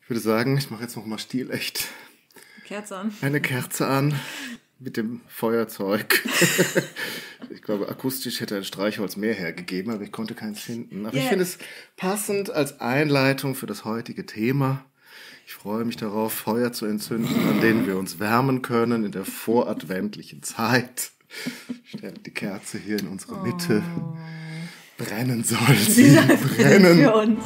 Ich würde sagen, ich mache jetzt nochmal stilecht Kerze an. Eine Kerze an mit dem Feuerzeug. Ich glaube, akustisch hätte ein Streichholz mehr hergegeben, aber ich konnte keins finden. Aber ich finde es passend als Einleitung für das heutige Thema. Ich freue mich darauf, Feuer zu entzünden, an denen wir uns wärmen können in der voradventlichen Zeit. Stellt die Kerze hier in unsere Mitte. Brennen soll sie, brennen. Für uns.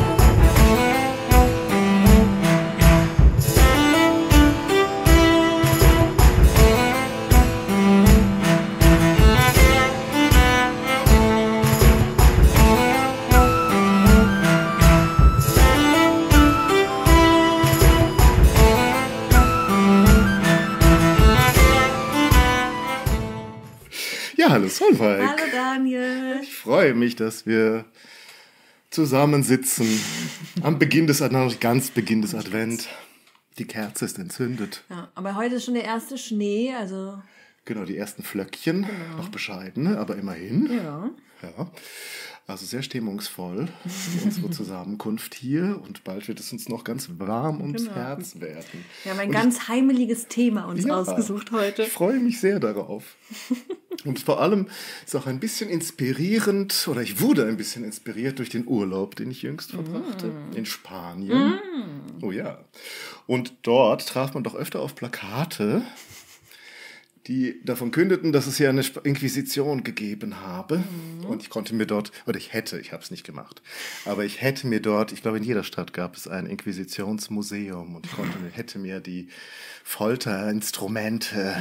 Ja, hallo Solveig. Hallo Daniel. Ich freue mich, dass wir zusammensitzen am Beginn des Advent. Die Kerze ist entzündet. Ja, aber heute ist schon der erste Schnee, also... Genau, die ersten Flöckchen, noch bescheidene, aber immerhin. Ja. Ja. Also sehr stimmungsvoll, unsere Zusammenkunft hier. Und bald wird es uns noch ganz warm ums Herz werden. Wir haben ein ganz heimeliges Thema uns ausgesucht heute. Ich freue mich sehr darauf. Und vor allem ist auch ein bisschen inspirierend, oder ich wurde ein bisschen inspiriert durch den Urlaub, den ich jüngst verbrachte, in Spanien. Oh ja. Und dort traf man doch öfter auf Plakate, die davon kündeten, dass es hier eine Inquisition gegeben habe. Und ich konnte mir dort, ich habe es nicht gemacht, aber ich hätte mir dort, ich glaube in jeder Stadt gab es ein Inquisitionsmuseum und ich hätte mir die Folterinstrumente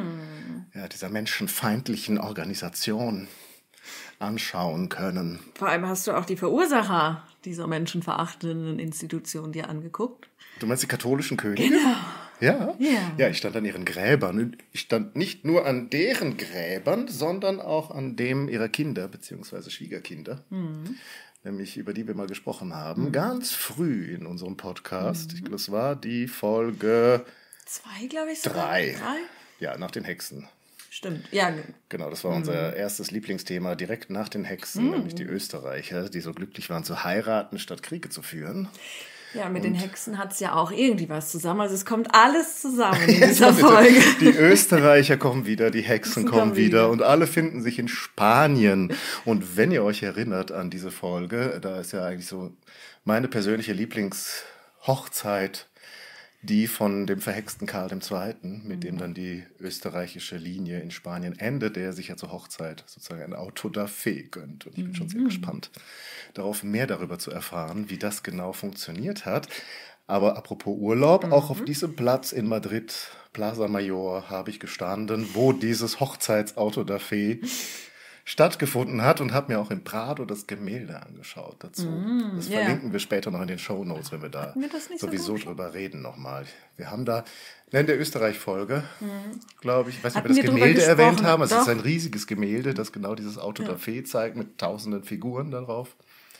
dieser menschenfeindlichen Organisation anschauen können. Vor allem hast du auch die Verursacher dieser menschenverachtenden Institution dir angeguckt. Du meinst die katholischen Könige? Genau. Ja? Ja. Ja, ich stand an ihren Gräbern. Ich stand nicht nur an deren Gräbern, sondern auch an dem ihrer Kinder, beziehungsweise Schwiegerkinder, nämlich über die wir mal gesprochen haben, ganz früh in unserem Podcast. Ich glaube, das war die Folge 2, glaube ich. 3. Ja, nach den Hexen. Stimmt, ja. Genau, das war unser erstes Lieblingsthema, direkt nach den Hexen, nämlich die Österreicher, die so glücklich waren zu heiraten, statt Kriege zu führen. Ja, mit den Hexen hat es ja auch irgendwie was zusammen. Also es kommt alles zusammen in dieser Folge. Die Österreicher kommen wieder, die Hexen kommen wieder und alle finden sich in Spanien. Und wenn ihr euch erinnert an diese Folge, da ist ja eigentlich so meine persönliche Lieblingshochzeit, die von dem verhexten Karl II., mit dem dann die österreichische Linie in Spanien endet, der sich ja zur Hochzeit sozusagen ein Auto da Fe gönnt. Und ich bin schon sehr gespannt, darauf mehr darüber zu erfahren, wie das genau funktioniert hat. Aber apropos Urlaub, auch auf diesem Platz in Madrid, Plaza Mayor, habe ich gestanden, wo dieses Hochzeitsauto da Fe stattgefunden hat und habe mir auch im Prado das Gemälde angeschaut dazu. Das verlinken wir später noch in den Shownotes, wenn wir da sowieso drüber reden nochmal. Wir haben da in der Österreich-Folge, glaube ich, weiß nicht, ob wir das Gemälde erwähnt haben. Es ist ein riesiges Gemälde, das genau dieses Auto da Fe zeigt, mit tausenden Figuren darauf.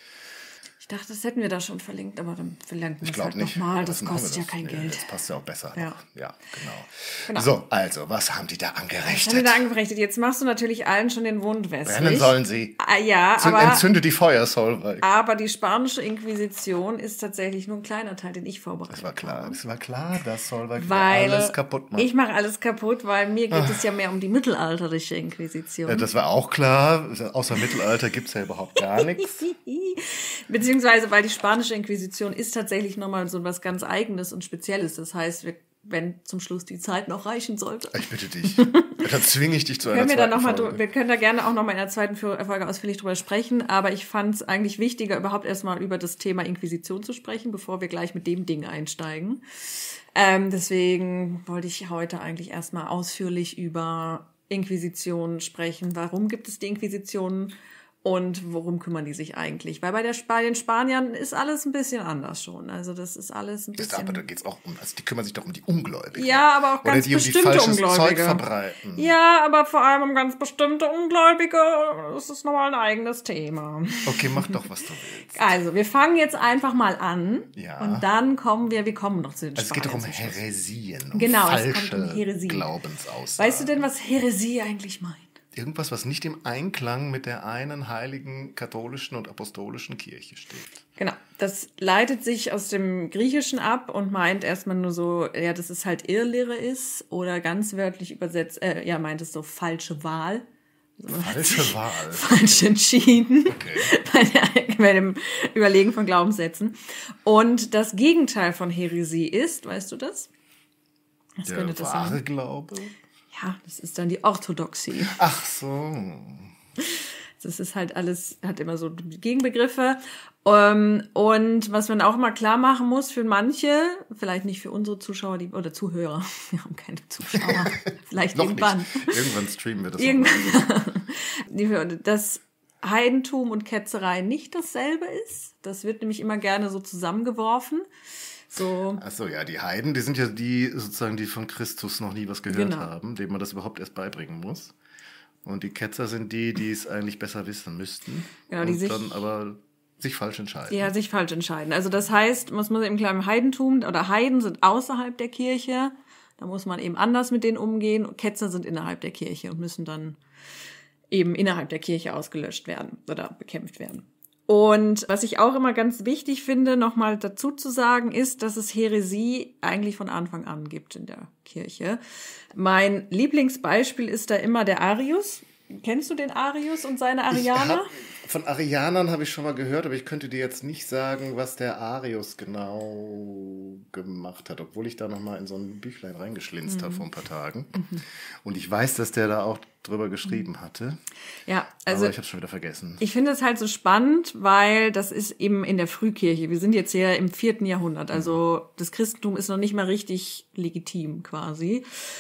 Ich dachte, das hätten wir da schon verlinkt, aber dann verlinken wir es halt nicht. nochmal. Das kostet ja kein Geld. Das passt ja auch besser. Ja, genau. So, also, was haben die da angerichtet? Jetzt machst du natürlich allen schon den Wund wässrig. Brennen sollen sie. Ja, aber... Entzünde die Feuer, Solveig. Aber die spanische Inquisition ist tatsächlich nur ein kleiner Teil, den ich vorbereitet habe. Es war klar, dass Solveig alles kaputt macht. Ich mache alles kaputt, weil mir geht es ja mehr um die mittelalterliche Inquisition. Ja, das war auch klar. Außer Mittelalter gibt es ja überhaupt gar nichts. Beziehungsweise, weil die spanische Inquisition ist tatsächlich nochmal so was ganz Eigenes und Spezielles. Das heißt, wenn zum Schluss die Zeit noch reichen sollte. Ich bitte dich. Dann zwinge ich dich zu einer zweiten Folge. Wir können da gerne auch nochmal in der zweiten Folge ausführlich drüber sprechen, aber ich fand es eigentlich wichtiger, überhaupt erstmal über das Thema Inquisition zu sprechen, bevor wir gleich mit dem Ding einsteigen. Deswegen wollte ich heute eigentlich erstmal ausführlich über Inquisition sprechen. Warum gibt es die Inquisition? Und worum kümmern die sich eigentlich? Weil bei den Spaniern ist alles ein bisschen anders schon. Also das ist alles ein bisschen... Aber da geht es auch die kümmern sich doch um die Ungläubigen. Ja, aber auch ganz bestimmte Ungläubige. Oder die um die falsches Zeug verbreiten. Ja, aber vor allem um ganz bestimmte Ungläubige. Das ist nochmal ein eigenes Thema. Okay, mach doch, was du willst. Also, wir fangen jetzt einfach mal an. Ja. Und dann kommen wir noch zu den Spaniern. Es geht doch um Häresien, genau, falsche es kommt um Häresien. Glaubensaussagen. Weißt du denn, was Häresie eigentlich meint? irgendwas, was nicht im Einklang mit der einen heiligen katholischen und apostolischen Kirche steht. Genau, das leitet sich aus dem Griechischen ab und meint erstmal nur so, ja, dass es halt Irrlehre ist oder ganz wörtlich übersetzt, meint es so falsche Wahl. Falsche Wahl. Falsch entschieden. Okay. Bei dem Überlegen von Glaubenssätzen. Und das Gegenteil von Häresie ist, weißt du das? Was der wahre Glaube? Ja, das ist dann die Orthodoxie. Ach so. Das ist halt alles, hat immer so Gegenbegriffe. Und was man auch mal klar machen muss für manche, vielleicht nicht für unsere Zuschauer oder Zuhörer, wir haben keine Zuschauer, vielleicht irgendwann. Nicht. Irgendwann streamen wir das. Dass Heidentum und Ketzerei nicht dasselbe ist. Das wird nämlich immer gerne so zusammengeworfen. So. Ach so, ja, die Heiden, die sind ja die sozusagen, die von Christus noch nie was gehört haben, denen man das überhaupt erst beibringen muss. Und die Ketzer sind die es eigentlich besser wissen müssten. Genau, die dann aber sich falsch entscheiden. Ja, sich falsch entscheiden. Also das heißt, man muss eben klar im Heidentum, oder Heiden sind außerhalb der Kirche, da muss man eben anders mit denen umgehen. Und Ketzer sind innerhalb der Kirche und müssen dann eben innerhalb der Kirche ausgelöscht werden oder bekämpft werden. Und was ich auch immer ganz wichtig finde, nochmal dazu zu sagen, ist, dass es Häresie eigentlich von Anfang an gibt in der Kirche. Mein Lieblingsbeispiel ist da immer der Arius. Kennst du den Arius und seine Arianer? Von Arianern habe ich schon mal gehört, aber ich könnte dir jetzt nicht sagen, was der Arius genau gemacht hat, obwohl ich da noch mal in so ein Büchlein reingeschlinzt habe vor ein paar Tagen. Und ich weiß, dass der da auch drüber geschrieben hatte. Ja, also aber ich habe es schon wieder vergessen. Ich finde es halt so spannend, weil das ist eben in der Frühkirche. Wir sind jetzt hier im 4. Jahrhundert, also das Christentum ist noch nicht mal richtig legitim quasi.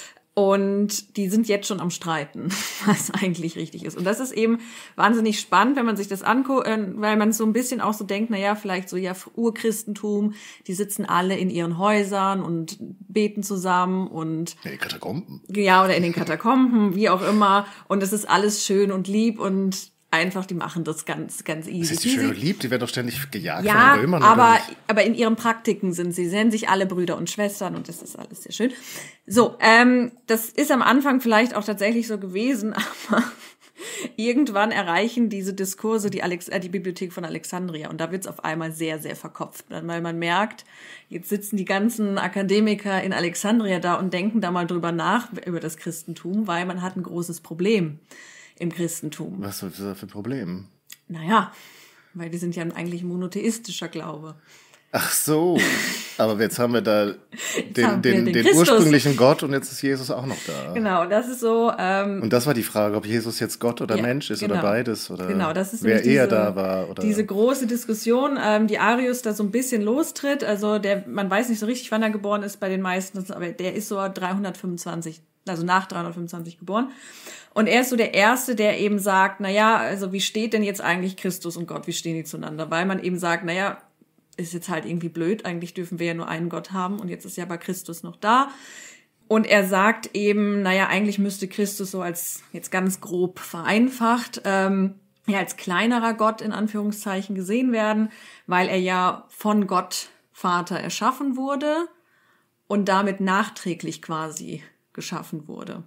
Und die sind jetzt schon am Streiten, was eigentlich richtig ist. Und das ist eben wahnsinnig spannend, wenn man sich das anguckt, weil man so ein bisschen auch so denkt, naja, vielleicht so, ja, Urchristentum, die sitzen alle in ihren Häusern und beten zusammen und... In den Katakomben. Ja, oder in den Katakomben, wie auch immer. Und es ist alles schön und lieb und einfach, die machen das ganz, ganz easy. Das ist die schön und lieb, die werden doch ständig gejagt ja, von den Römern. Aber in ihren Praktiken sie nennen sich alle Brüder und Schwestern und das ist alles sehr schön. So, das ist am Anfang vielleicht auch tatsächlich so gewesen, aber irgendwann erreichen diese Diskurse die Bibliothek von Alexandria und da wird's auf einmal sehr, sehr verkopft, weil man merkt, jetzt sitzen die ganzen Akademiker in Alexandria da und denken da mal drüber nach, über das Christentum, weil man hat ein großes Problem im Christentum. Was ist das für ein Problem? Naja, weil wir sind ja eigentlich ein monotheistischer Glaube. Ach so, aber jetzt haben wir da den ursprünglichen Gott und jetzt ist Jesus auch noch da. Genau, das ist so. Und das war die Frage, ob Jesus jetzt Gott oder Mensch ist oder beides oder das ist wer eher da war. Oder diese große Diskussion, die Arius da so ein bisschen lostritt. Also man weiß nicht so richtig, wann er geboren ist bei den meisten, aber der ist so 325, also nach 325 geboren. Und er ist so der Erste, der eben sagt, naja, also wie steht denn jetzt eigentlich Christus und Gott, wie stehen die zueinander? Weil man eben sagt, naja, ist jetzt halt irgendwie blöd, eigentlich dürfen wir ja nur einen Gott haben und jetzt ist ja bei Christus noch da. Und er sagt eben, naja, eigentlich müsste Christus so als, jetzt ganz grob vereinfacht, als kleinerer Gott in Anführungszeichen gesehen werden, weil er ja von Gott Vater erschaffen wurde und damit nachträglich quasi geschaffen wurde.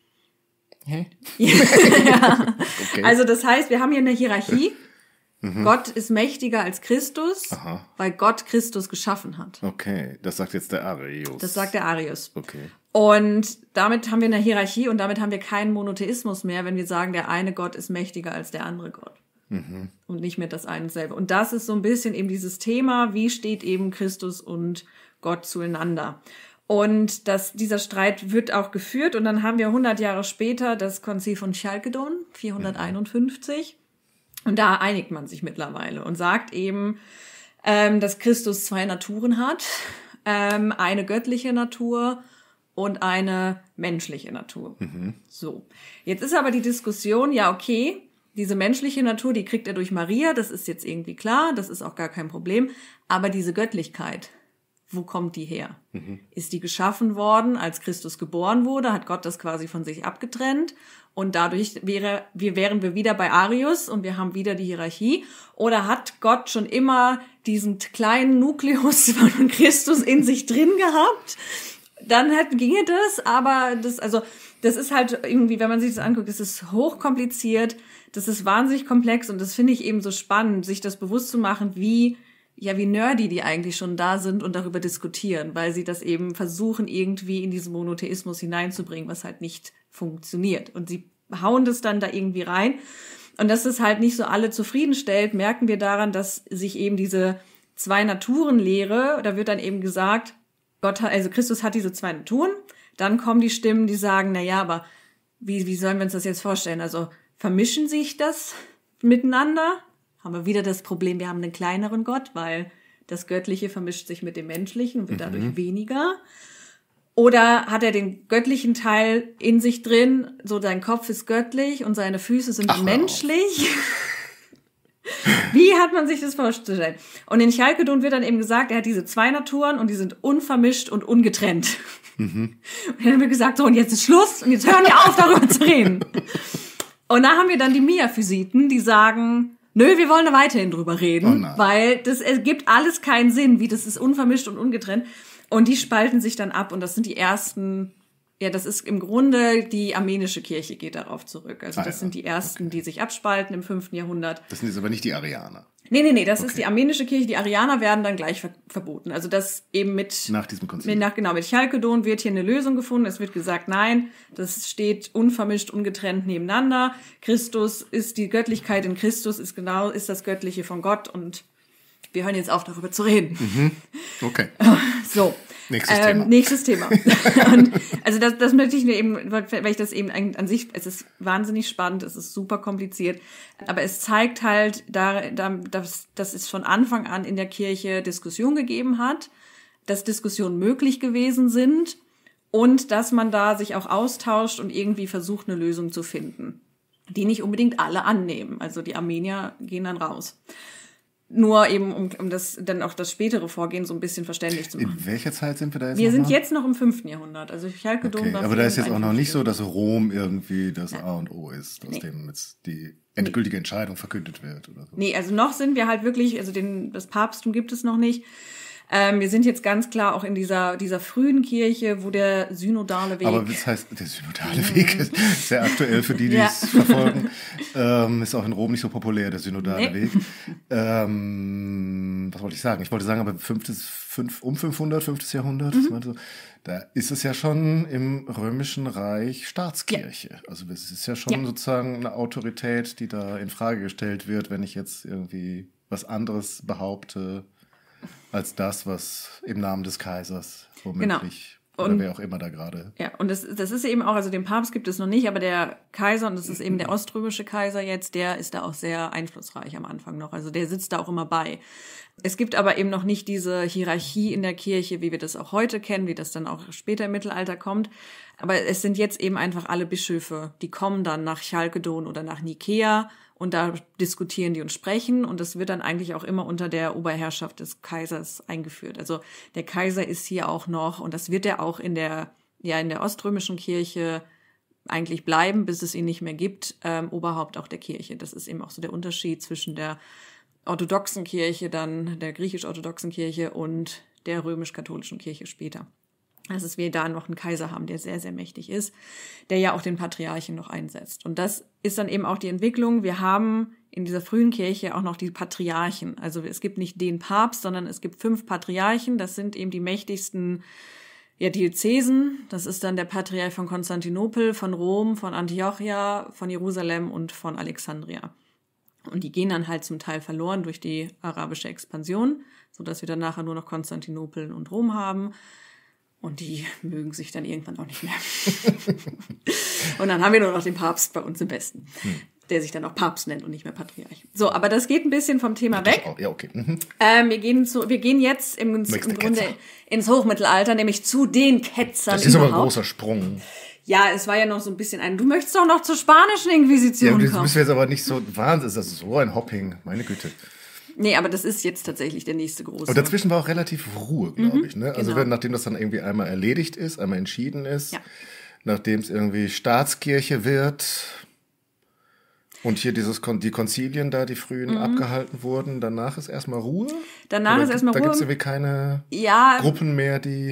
Hä? Ja. Okay. Also das heißt, wir haben hier eine Hierarchie. Gott ist mächtiger als Christus, weil Gott Christus geschaffen hat. Okay, das sagt jetzt der Arius. Das sagt der Arius. Okay. Und damit haben wir eine Hierarchie und damit haben wir keinen Monotheismus mehr, wenn wir sagen, der eine Gott ist mächtiger als der andere Gott. Und nicht mehr das eine selbe. Und das ist so ein bisschen eben dieses Thema, wie steht eben Christus und Gott zueinander. Und dieser Streit wird auch geführt und dann haben wir 100 Jahre später das Konzil von Chalkedon, 451. Und da einigt man sich mittlerweile und sagt eben, dass Christus 2 Naturen hat, eine göttliche Natur und eine menschliche Natur. So, jetzt ist aber die Diskussion, ja okay, diese menschliche Natur, die kriegt er durch Maria, das ist jetzt irgendwie klar, das ist auch gar kein Problem, aber diese Göttlichkeit, wo kommt die her? Ist die geschaffen worden, als Christus geboren wurde? Hat Gott das quasi von sich abgetrennt? Und dadurch wären wir wieder bei Arius und wir haben wieder die Hierarchie. Oder hat Gott schon immer diesen kleinen Nukleus von Christus in sich drin gehabt? Dann ginge das, aber das ist halt irgendwie, wenn man sich das anguckt, das ist hochkompliziert, das ist wahnsinnig komplex und das finde ich eben so spannend, sich das bewusst zu machen, wie nerdy die eigentlich schon da sind und darüber diskutieren, weil sie das eben versuchen, irgendwie in diesen Monotheismus hineinzubringen, was halt nicht funktioniert. Und sie hauen das dann da irgendwie rein. Und dass es halt nicht so alle zufriedenstellt, merken wir daran, dass sich eben diese Zwei-Naturen-Lehre, da wird dann eben gesagt, Christus hat diese 2 Naturen. Dann kommen die Stimmen, die sagen, aber wie sollen wir uns das jetzt vorstellen? Also vermischen sich das miteinander? Haben wir wieder das Problem, wir haben einen kleineren Gott, weil das Göttliche vermischt sich mit dem Menschlichen und wird dadurch weniger. Oder hat er den göttlichen Teil in sich drin, so sein Kopf ist göttlich und seine Füße sind menschlich? Wie hat man sich das vorzustellen? Und in Chalkedon wird dann eben gesagt, er hat diese 2 Naturen und die sind unvermischt und ungetrennt. Und dann haben wir gesagt, so, und jetzt ist Schluss und jetzt hören wir auf, darüber zu reden. Und da haben wir dann die Miaphysiten, die sagen, nö, wir wollen da weiterhin drüber reden, weil es gibt alles keinen Sinn, wie das ist unvermischt und ungetrennt. Und die spalten sich dann ab und das sind die ersten, das ist im Grunde die armenische Kirche geht darauf zurück. Also das sind die ersten, die sich abspalten im 5. Jahrhundert. Das sind jetzt aber nicht die Arianer. Nee, das ist die armenische Kirche. Die Arianer werden dann gleich verboten. Also das eben nach diesem Konzil. Mit Chalkedon wird hier eine Lösung gefunden. Es wird gesagt, nein, das steht unvermischt, ungetrennt nebeneinander. Christus ist die Göttlichkeit in Christus, ist das Göttliche von Gott und wir hören jetzt auf, darüber zu reden. Okay. So. Nächstes Thema. Und also das möchte ich mir eben, weil ich das eben an sich, es ist wahnsinnig spannend, es ist super kompliziert, aber es zeigt halt, dass es von Anfang an in der Kirche Diskussion gegeben hat, dass Diskussionen möglich gewesen sind und dass man da sich auch austauscht und irgendwie versucht, eine Lösung zu finden, die nicht unbedingt alle annehmen. Also die Armenier gehen dann raus. Nur eben, um das dann auch das spätere Vorgehen so ein bisschen verständlich zu machen. In welcher Zeit sind wir da jetzt? Wir sind jetzt noch im 5. Jahrhundert. Also Chalkedon war. Aber da ist jetzt auch noch nicht so, dass Rom irgendwie das A und O ist, aus dem jetzt die endgültige Entscheidung verkündet wird oder so. Nee, also noch sind wir halt wirklich, also das Papsttum gibt es noch nicht. Wir sind jetzt ganz klar auch in dieser frühen Kirche, wo der synodale Weg... Aber was heißt, der synodale Weg ist sehr aktuell für die es verfolgen. Ist auch in Rom nicht so populär, der synodale Weg. Was wollte ich sagen? Ich wollte sagen, aber 5. Jahrhundert, da ist es ja schon im Römischen Reich Staatskirche. Ja. Also es ist ja schon sozusagen eine Autorität, die da in Frage gestellt wird, wenn ich jetzt irgendwie was anderes behaupte als das, was im Namen des Kaisers womöglich oder wer auch immer da gerade. Ja, und das ist eben auch, also den Papst gibt es noch nicht, aber der Kaiser, und das ist eben der oströmische Kaiser jetzt, der ist da auch sehr einflussreich am Anfang noch. Also der sitzt da auch immer bei. Es gibt aber eben noch nicht diese Hierarchie in der Kirche, wie wir das auch heute kennen, wie das dann auch später im Mittelalter kommt. Aber es sind jetzt eben einfach alle Bischöfe, die kommen dann nach Chalkedon oder nach Nikäa und da diskutieren die und sprechen und das wird dann eigentlich auch immer unter der Oberherrschaft des Kaisers eingeführt. Also der Kaiser ist hier auch noch und das wird er auch in der oströmischen Kirche eigentlich bleiben, bis es ihn nicht mehr gibt, Oberhaupt auch der Kirche. Das ist eben auch so der Unterschied zwischen der orthodoxen Kirche, dann der griechisch-orthodoxen Kirche und der römisch-katholischen Kirche später. Also dass wir da noch einen Kaiser haben, der sehr, sehr mächtig ist, der ja auch den Patriarchen noch einsetzt. Und das ist dann eben auch die Entwicklung. Wir haben in dieser frühen Kirche auch noch die Patriarchen. Also es gibt nicht den Papst, sondern es gibt 5 Patriarchen. Das sind eben die mächtigsten Diözesen. Das ist dann der Patriarch von Konstantinopel, von Rom, von Antiochia, von Jerusalem und von Alexandria. Und die gehen dann halt zum Teil verloren durch die arabische Expansion, sodass wir dann nachher nur noch Konstantinopel und Rom haben. Und die mögen sich dann irgendwann auch nicht mehr. Und dann haben wir nur noch den Papst bei uns im Westen, der sich dann auch Papst nennt und nicht mehr Patriarch. So, aber das geht ein bisschen vom Thema weg. Ja, okay. Wir gehen jetzt im Grunde ins Hochmittelalter, nämlich zu den Ketzern. Das ist aber ein großer Sprung. Ja, es war ja noch so ein bisschen du möchtest doch noch zur spanischen Inquisition kommen. Das müssen wir jetzt aber nicht so, Wahnsinn, das ist so ein Hopping, meine Güte. Nee, aber das ist jetzt tatsächlich der nächste große. Und dazwischen war auch relativ Ruhe, glaube ich. Ne? Also nachdem das dann irgendwie einmal erledigt ist, einmal entschieden ist, nachdem es irgendwie Staatskirche wird und hier die Konzilien da, die frühen abgehalten wurden, danach ist erstmal Ruhe? Danach ist erstmal Ruhe. Da gibt es irgendwie keine Gruppen mehr, die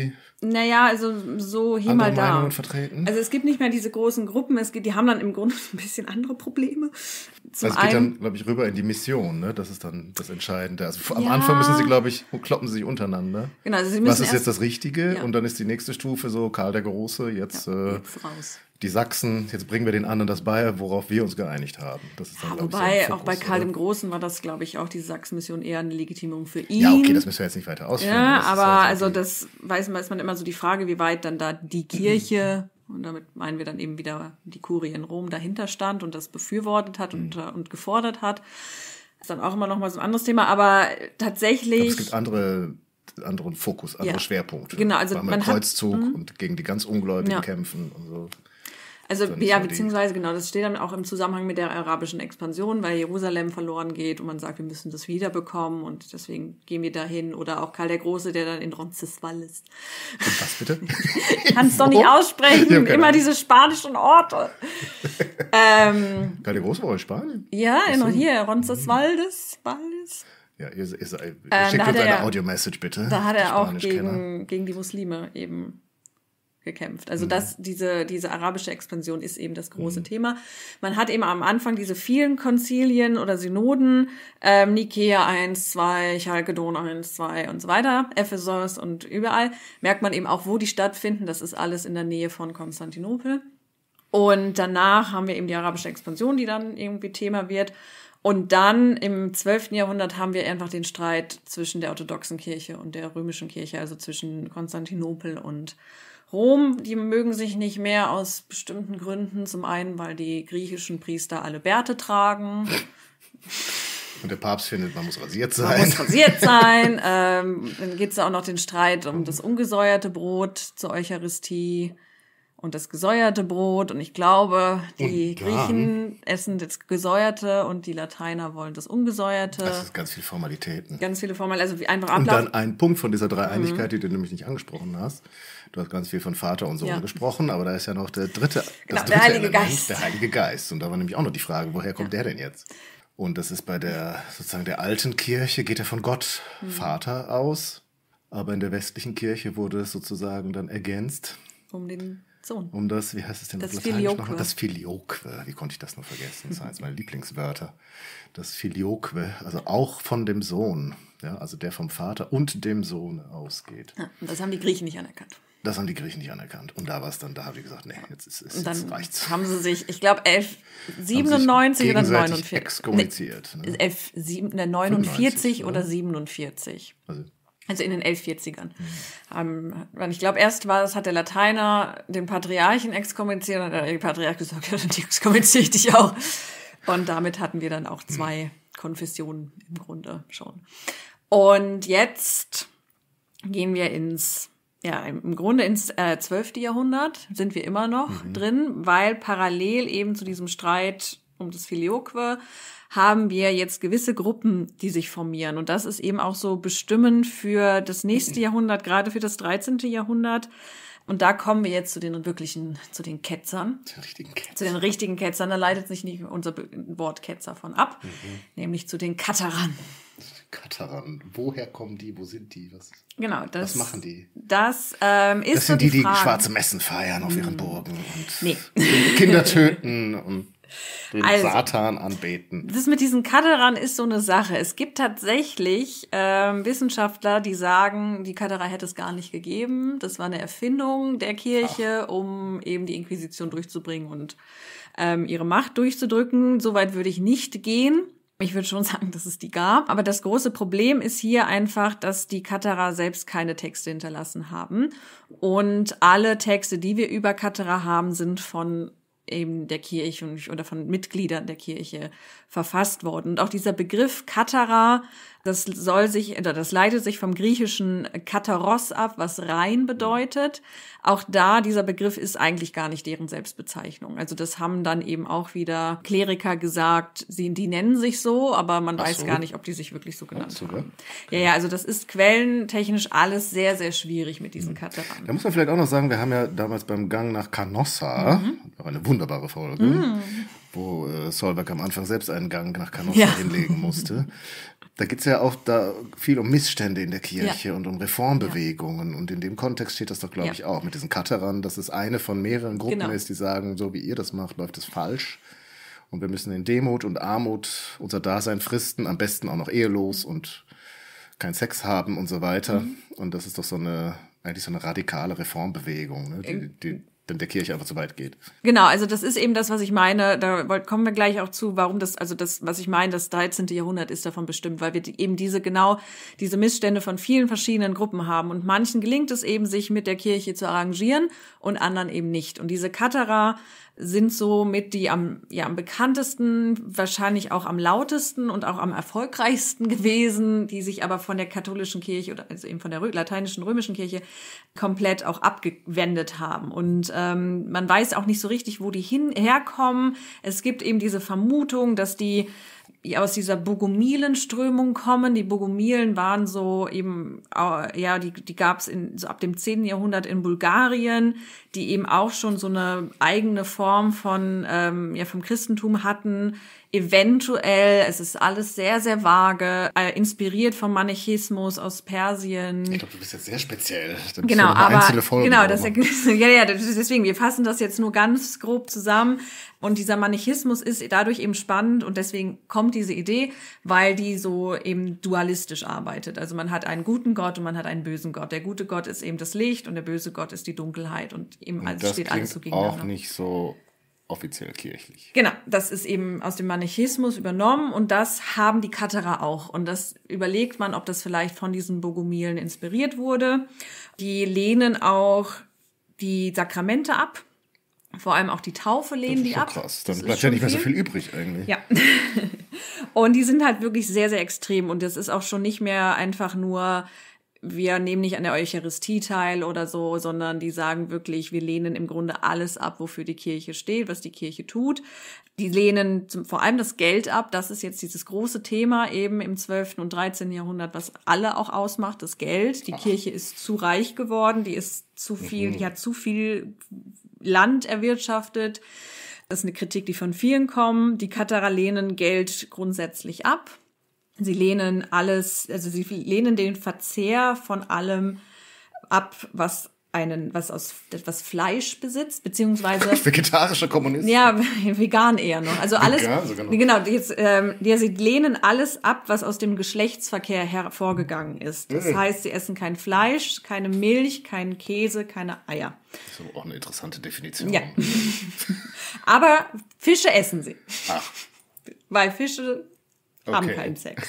Naja, also so hier andere mal da. Meinungen vertreten? Also es gibt nicht mehr diese großen Gruppen, die haben dann im Grunde ein bisschen andere Probleme. Zum also es geht dann, glaube ich, rüber in die Mission, ne? Das ist dann das Entscheidende. Also am Anfang müssen sie, glaube ich, kloppen sie sich untereinander. Genau, also sie müssen was ist jetzt das Richtige? Ja. Und dann ist die nächste Stufe so, Karl der Große, jetzt raus. Die Sachsen, jetzt bringen wir den anderen das bei, worauf wir uns geeinigt haben. Das ist dann, wobei, auch bei Karl dem Großen war das, glaube ich, auch diese Sachsen-Mission eher eine Legitimierung für ihn. Ja, okay, das müssen wir jetzt nicht weiter ausführen. Ja, aber also das weiß man immer so die Frage, wie weit dann da die Kirche, und damit meinen wir dann eben wieder die Kurie in Rom, dahinter stand und das befürwortet hat und gefordert hat. Das ist dann auch immer noch mal so ein anderes Thema, aber tatsächlich... Aber es gibt anderen Fokus, andere Schwerpunkte. Genau, also man Kreuzzug und gegen die ganz Ungläubigen kämpfen und so. Also ja, beziehungsweise genau, das steht dann auch im Zusammenhang mit der arabischen Expansion, weil Jerusalem verloren geht und man sagt, wir müssen das wiederbekommen und deswegen gehen wir dahin. Oder auch Karl der Große, der dann in Roncesvalles. Und was bitte? Kannst doch nicht aussprechen, immer diese spanischen Orte. Karl der Große war in Spanien? Ja, hier, Roncesvalles. Ja, ihr schickt uns eine Audio-Message bitte. Da hat er auch gegen die Muslime eben gekämpft. Also diese arabische Expansion ist eben das große Thema. Man hat eben am Anfang diese vielen Konzilien oder Synoden, Nikäa 1, 2, Chalkedon 1, 2 und so weiter, Ephesos und überall, merkt man eben auch, wo die stattfinden. Das ist alles in der Nähe von Konstantinopel. Und danach haben wir eben die arabische Expansion, die dann irgendwie Thema wird. Und dann im 12. Jahrhundert haben wir einfach den Streit zwischen der orthodoxen Kirche und der römischen Kirche, also zwischen Konstantinopel und Rom. Die mögen sich nicht mehr aus bestimmten Gründen. Zum einen, weil die griechischen Priester alle Bärte tragen. Und der Papst findet, man muss rasiert sein. Dann geht es auch noch den Streit um das ungesäuerte Brot zur Eucharistie und das gesäuerte Brot. Und ich glaube, die Griechen essen das Gesäuerte und die Lateiner wollen das Ungesäuerte. Das ist ganz viele Formalitäten. Also wie einfach Ablauf. Und dann ein Punkt von dieser Dreieinigkeit, die du nämlich nicht angesprochen hast. Du hast ganz viel von Vater und Sohn gesprochen, aber da ist ja noch der dritte der Heilige Geist. Der Heilige Geist. Und da war nämlich auch noch die Frage, woher kommt der denn jetzt? Und das ist bei der alten Kirche, geht er von Gott, Vater aus. Aber in der westlichen Kirche wurde es sozusagen dann ergänzt. Um den Sohn. Um das, wie heißt es denn? Das Filioque. Das Filioque. Wie konnte ich das nur vergessen? Das sind eines meiner Lieblingswörter. Das Filioque, also auch von dem Sohn. Ja, also der vom Vater und dem Sohn ausgeht. Ja, und das haben die Griechen nicht anerkannt. Das haben die Griechen nicht anerkannt. Und da war es dann, da haben die gesagt, nee, jetzt reicht's. Haben sie sich, ich glaube, 1197 oder 49. Exkommuniziert. Nee, 49 oder 47. Also in den 1140ern. Ich glaube, erst hat der Lateiner den Patriarchen exkommuniziert und der Patriarch gesagt, ja, dann exkommuniziere ich dich auch. Und damit hatten wir dann auch 2 Konfessionen im Grunde schon. Und jetzt gehen wir im Grunde ins 12. Jahrhundert sind wir immer noch drin, weil parallel eben zu diesem Streit um das Filioque haben wir jetzt gewisse Gruppen, die sich formieren. Und das ist eben auch so bestimmend für das nächste Jahrhundert, gerade für das 13. Jahrhundert. Und da kommen wir jetzt zu den Ketzern. Zu den richtigen Ketzern. Da leitet sich nicht unser Wort Ketzer von ab, nämlich zu den Katharern. Katharern. Woher kommen die? Wo sind die? Was machen die? Das ist das sind so die schwarze Messen feiern auf ihren Burgen und nee. Kinder töten und den Satan anbeten. Das mit diesen Katharern ist so eine Sache. Es gibt tatsächlich Wissenschaftler, die sagen, die Katharer hätte es gar nicht gegeben. Das war eine Erfindung der Kirche, um eben die Inquisition durchzubringen und ihre Macht durchzudrücken. Soweit würde ich nicht gehen. Ich würde schon sagen, dass es die gab. Aber das große Problem ist hier einfach, dass die Katharer selbst keine Texte hinterlassen haben. Und alle Texte, die wir über Katharer haben, sind von eben der Kirche oder von Mitgliedern der Kirche verfasst worden. Und auch dieser Begriff Katharer, das leitet sich vom griechischen Katharos ab, was rein bedeutet. Auch da, dieser Begriff ist eigentlich gar nicht deren Selbstbezeichnung. Also das haben dann eben auch wieder Kleriker gesagt, die nennen sich so, aber man weiß gar nicht, ob die sich wirklich so genannt haben. Ja, also das ist quellentechnisch alles sehr, sehr schwierig mit diesen Katharern. Da muss man vielleicht auch noch sagen, wir haben ja damals beim Gang nach Canossa, eine wunderbare Folge, wo Solberg am Anfang selbst einen Gang nach Canossa hinlegen musste. Da geht es ja auch da viel um Missstände in der Kirche und um Reformbewegungen. Und in dem Kontext steht das doch, glaube ich, auch mit diesen Cutterern, dass es eine von mehreren Gruppen ist, die sagen, so wie ihr das macht, läuft es falsch. Und wir müssen in Demut und Armut unser Dasein fristen, am besten auch noch ehelos und keinen Sex haben und so weiter. Und das ist doch eigentlich so eine radikale Reformbewegung, ne? die der Kirche einfach zu weit geht. Genau, also das ist eben das, was ich meine. Da kommen wir gleich auch zu, warum das, was ich meine, das 13. Jahrhundert ist davon bestimmt, weil wir eben diese Missstände von vielen verschiedenen Gruppen haben. Und manchen gelingt es eben, sich mit der Kirche zu arrangieren und anderen eben nicht. Und diese Cutterer sind so mit die am bekanntesten, wahrscheinlich auch am lautesten und auch am erfolgreichsten gewesen, die sich aber von der katholischen Kirche oder also eben von der lateinischen römischen Kirche komplett auch abgewendet haben. Und man weiß auch nicht so richtig, wo die herkommen. Es gibt eben diese Vermutung, dass die aus dieser Bogomilen-Strömung kommen. Die Bogomilen waren so eben, die gab es so ab dem 10. Jahrhundert in Bulgarien, die eben auch schon so eine eigene Form von vom Christentum hatten. Eventuell, es ist alles sehr, sehr vage, inspiriert vom Manichäismus aus Persien. Ich glaube, du bist jetzt sehr speziell. Genau, aber deswegen, wir fassen das jetzt nur ganz grob zusammen. Und dieser Manichäismus ist dadurch eben spannend und deswegen kommt diese Idee, weil die so eben dualistisch arbeitet. Also man hat einen guten Gott und man hat einen bösen Gott. Der gute Gott ist eben das Licht und der böse Gott ist die Dunkelheit und eben und das steht alles so gegeneinander. Auch nicht so offiziell kirchlich. Genau, das ist eben aus dem Manichäismus übernommen und das haben die Cutterer auch. Und das überlegt man, ob das vielleicht von diesen Bogomilen inspiriert wurde. Die lehnen auch die Sakramente ab. Vor allem auch die Taufe lehnen die ab. Krass, dann bleibt ja nicht mehr so viel übrig eigentlich. Ja. Und die sind halt wirklich sehr, sehr extrem. Und das ist auch schon nicht mehr einfach nur, wir nehmen nicht an der Eucharistie teil oder so, sondern die sagen wirklich, wir lehnen im Grunde alles ab, wofür die Kirche steht, was die Kirche tut. Die lehnen vor allem das Geld ab. Das ist jetzt dieses große Thema eben im 12. und 13. Jahrhundert, was alle auch ausmacht, das Geld. Die Kirche ist zu reich geworden, die ist zu viel, die hat zu viel Land erwirtschaftet. Das ist eine Kritik, die von vielen kommt. Die Cutterer lehnen Geld grundsätzlich ab. Sie lehnen sie lehnen den Verzehr von allem ab, was Fleisch besitzt, beziehungsweise vegetarischer Kommunist. Ja, vegan eher noch. Also alles, vegan, sie lehnen alles ab, was aus dem Geschlechtsverkehr hervorgegangen ist. Das heißt, sie essen kein Fleisch, keine Milch, keinen Käse, keine Eier. Das ist auch eine interessante Definition. Ja. Aber Fische essen sie. Ach. Weil Fische haben keinen Sex.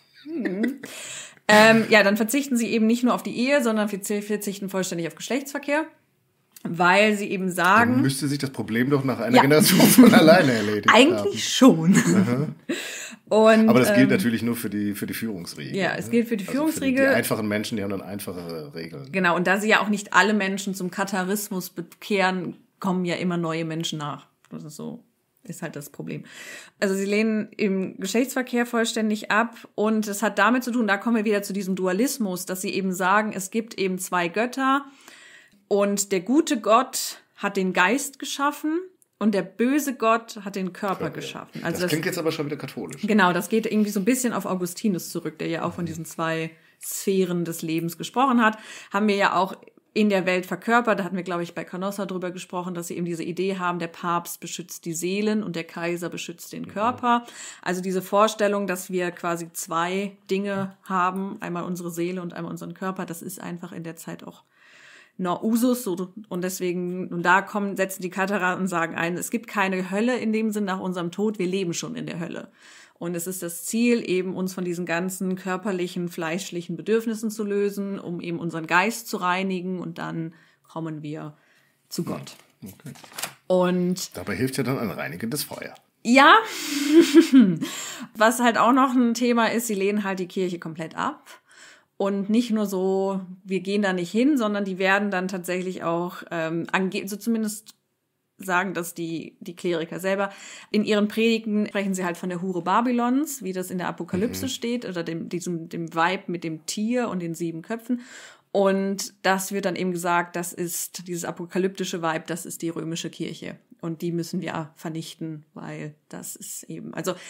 Dann verzichten sie eben nicht nur auf die Ehe, sondern verzichten vollständig auf Geschlechtsverkehr, weil sie eben sagen... Dann müsste sich das Problem doch nach einer Generation von alleine erledigen. Eigentlich schon. Und, aber das gilt natürlich nur für die Führungsriege. Ja, es gilt für die Führungsriege. Für die einfachen Menschen, die haben dann einfachere Regeln. Genau, und da sie ja auch nicht alle Menschen zum Katharismus bekehren, kommen ja immer neue Menschen nach. Das ist halt das Problem. Also sie lehnen im Geschlechtsverkehr vollständig ab und es hat damit zu tun, da kommen wir wieder zu diesem Dualismus, dass sie eben sagen, es gibt eben zwei Götter und der gute Gott hat den Geist geschaffen und der böse Gott hat den Körper geschaffen. Also das klingt jetzt aber schon wieder katholisch. Genau, das geht irgendwie so ein bisschen auf Augustinus zurück, der ja auch von diesen zwei Sphären des Lebens gesprochen hat. Haben wir ja auch in der Welt verkörpert. Da hatten wir, glaube ich, bei Canossa drüber gesprochen, dass sie eben diese Idee haben, der Papst beschützt die Seelen und der Kaiser beschützt den Körper. Also diese Vorstellung, dass wir quasi zwei Dinge haben, einmal unsere Seele und einmal unseren Körper, das ist einfach in der Zeit auch Usus. Und deswegen, setzen die Cutterer und sagen es gibt keine Hölle in dem Sinn nach unserem Tod, wir leben schon in der Hölle. Und es ist das Ziel, eben uns von diesen ganzen körperlichen, fleischlichen Bedürfnissen zu lösen, um eben unseren Geist zu reinigen und dann kommen wir zu Gott. Okay. Und dabei hilft ja dann ein reinigendes Feuer. Ja, was halt auch noch ein Thema ist, sie lehnen halt die Kirche komplett ab. Und nicht nur so, wir gehen da nicht hin, sondern die werden dann tatsächlich auch, so zumindest sagen das die Kleriker selber. In ihren Predigten sprechen sie halt von der Hure Babylons, wie das in der Apokalypse steht, oder dem Weib mit dem Tier und den 7 Köpfen. Und das wird dann eben gesagt, das ist dieses apokalyptische Weib, das ist die römische Kirche. Und die müssen wir vernichten, weil das ist eben, also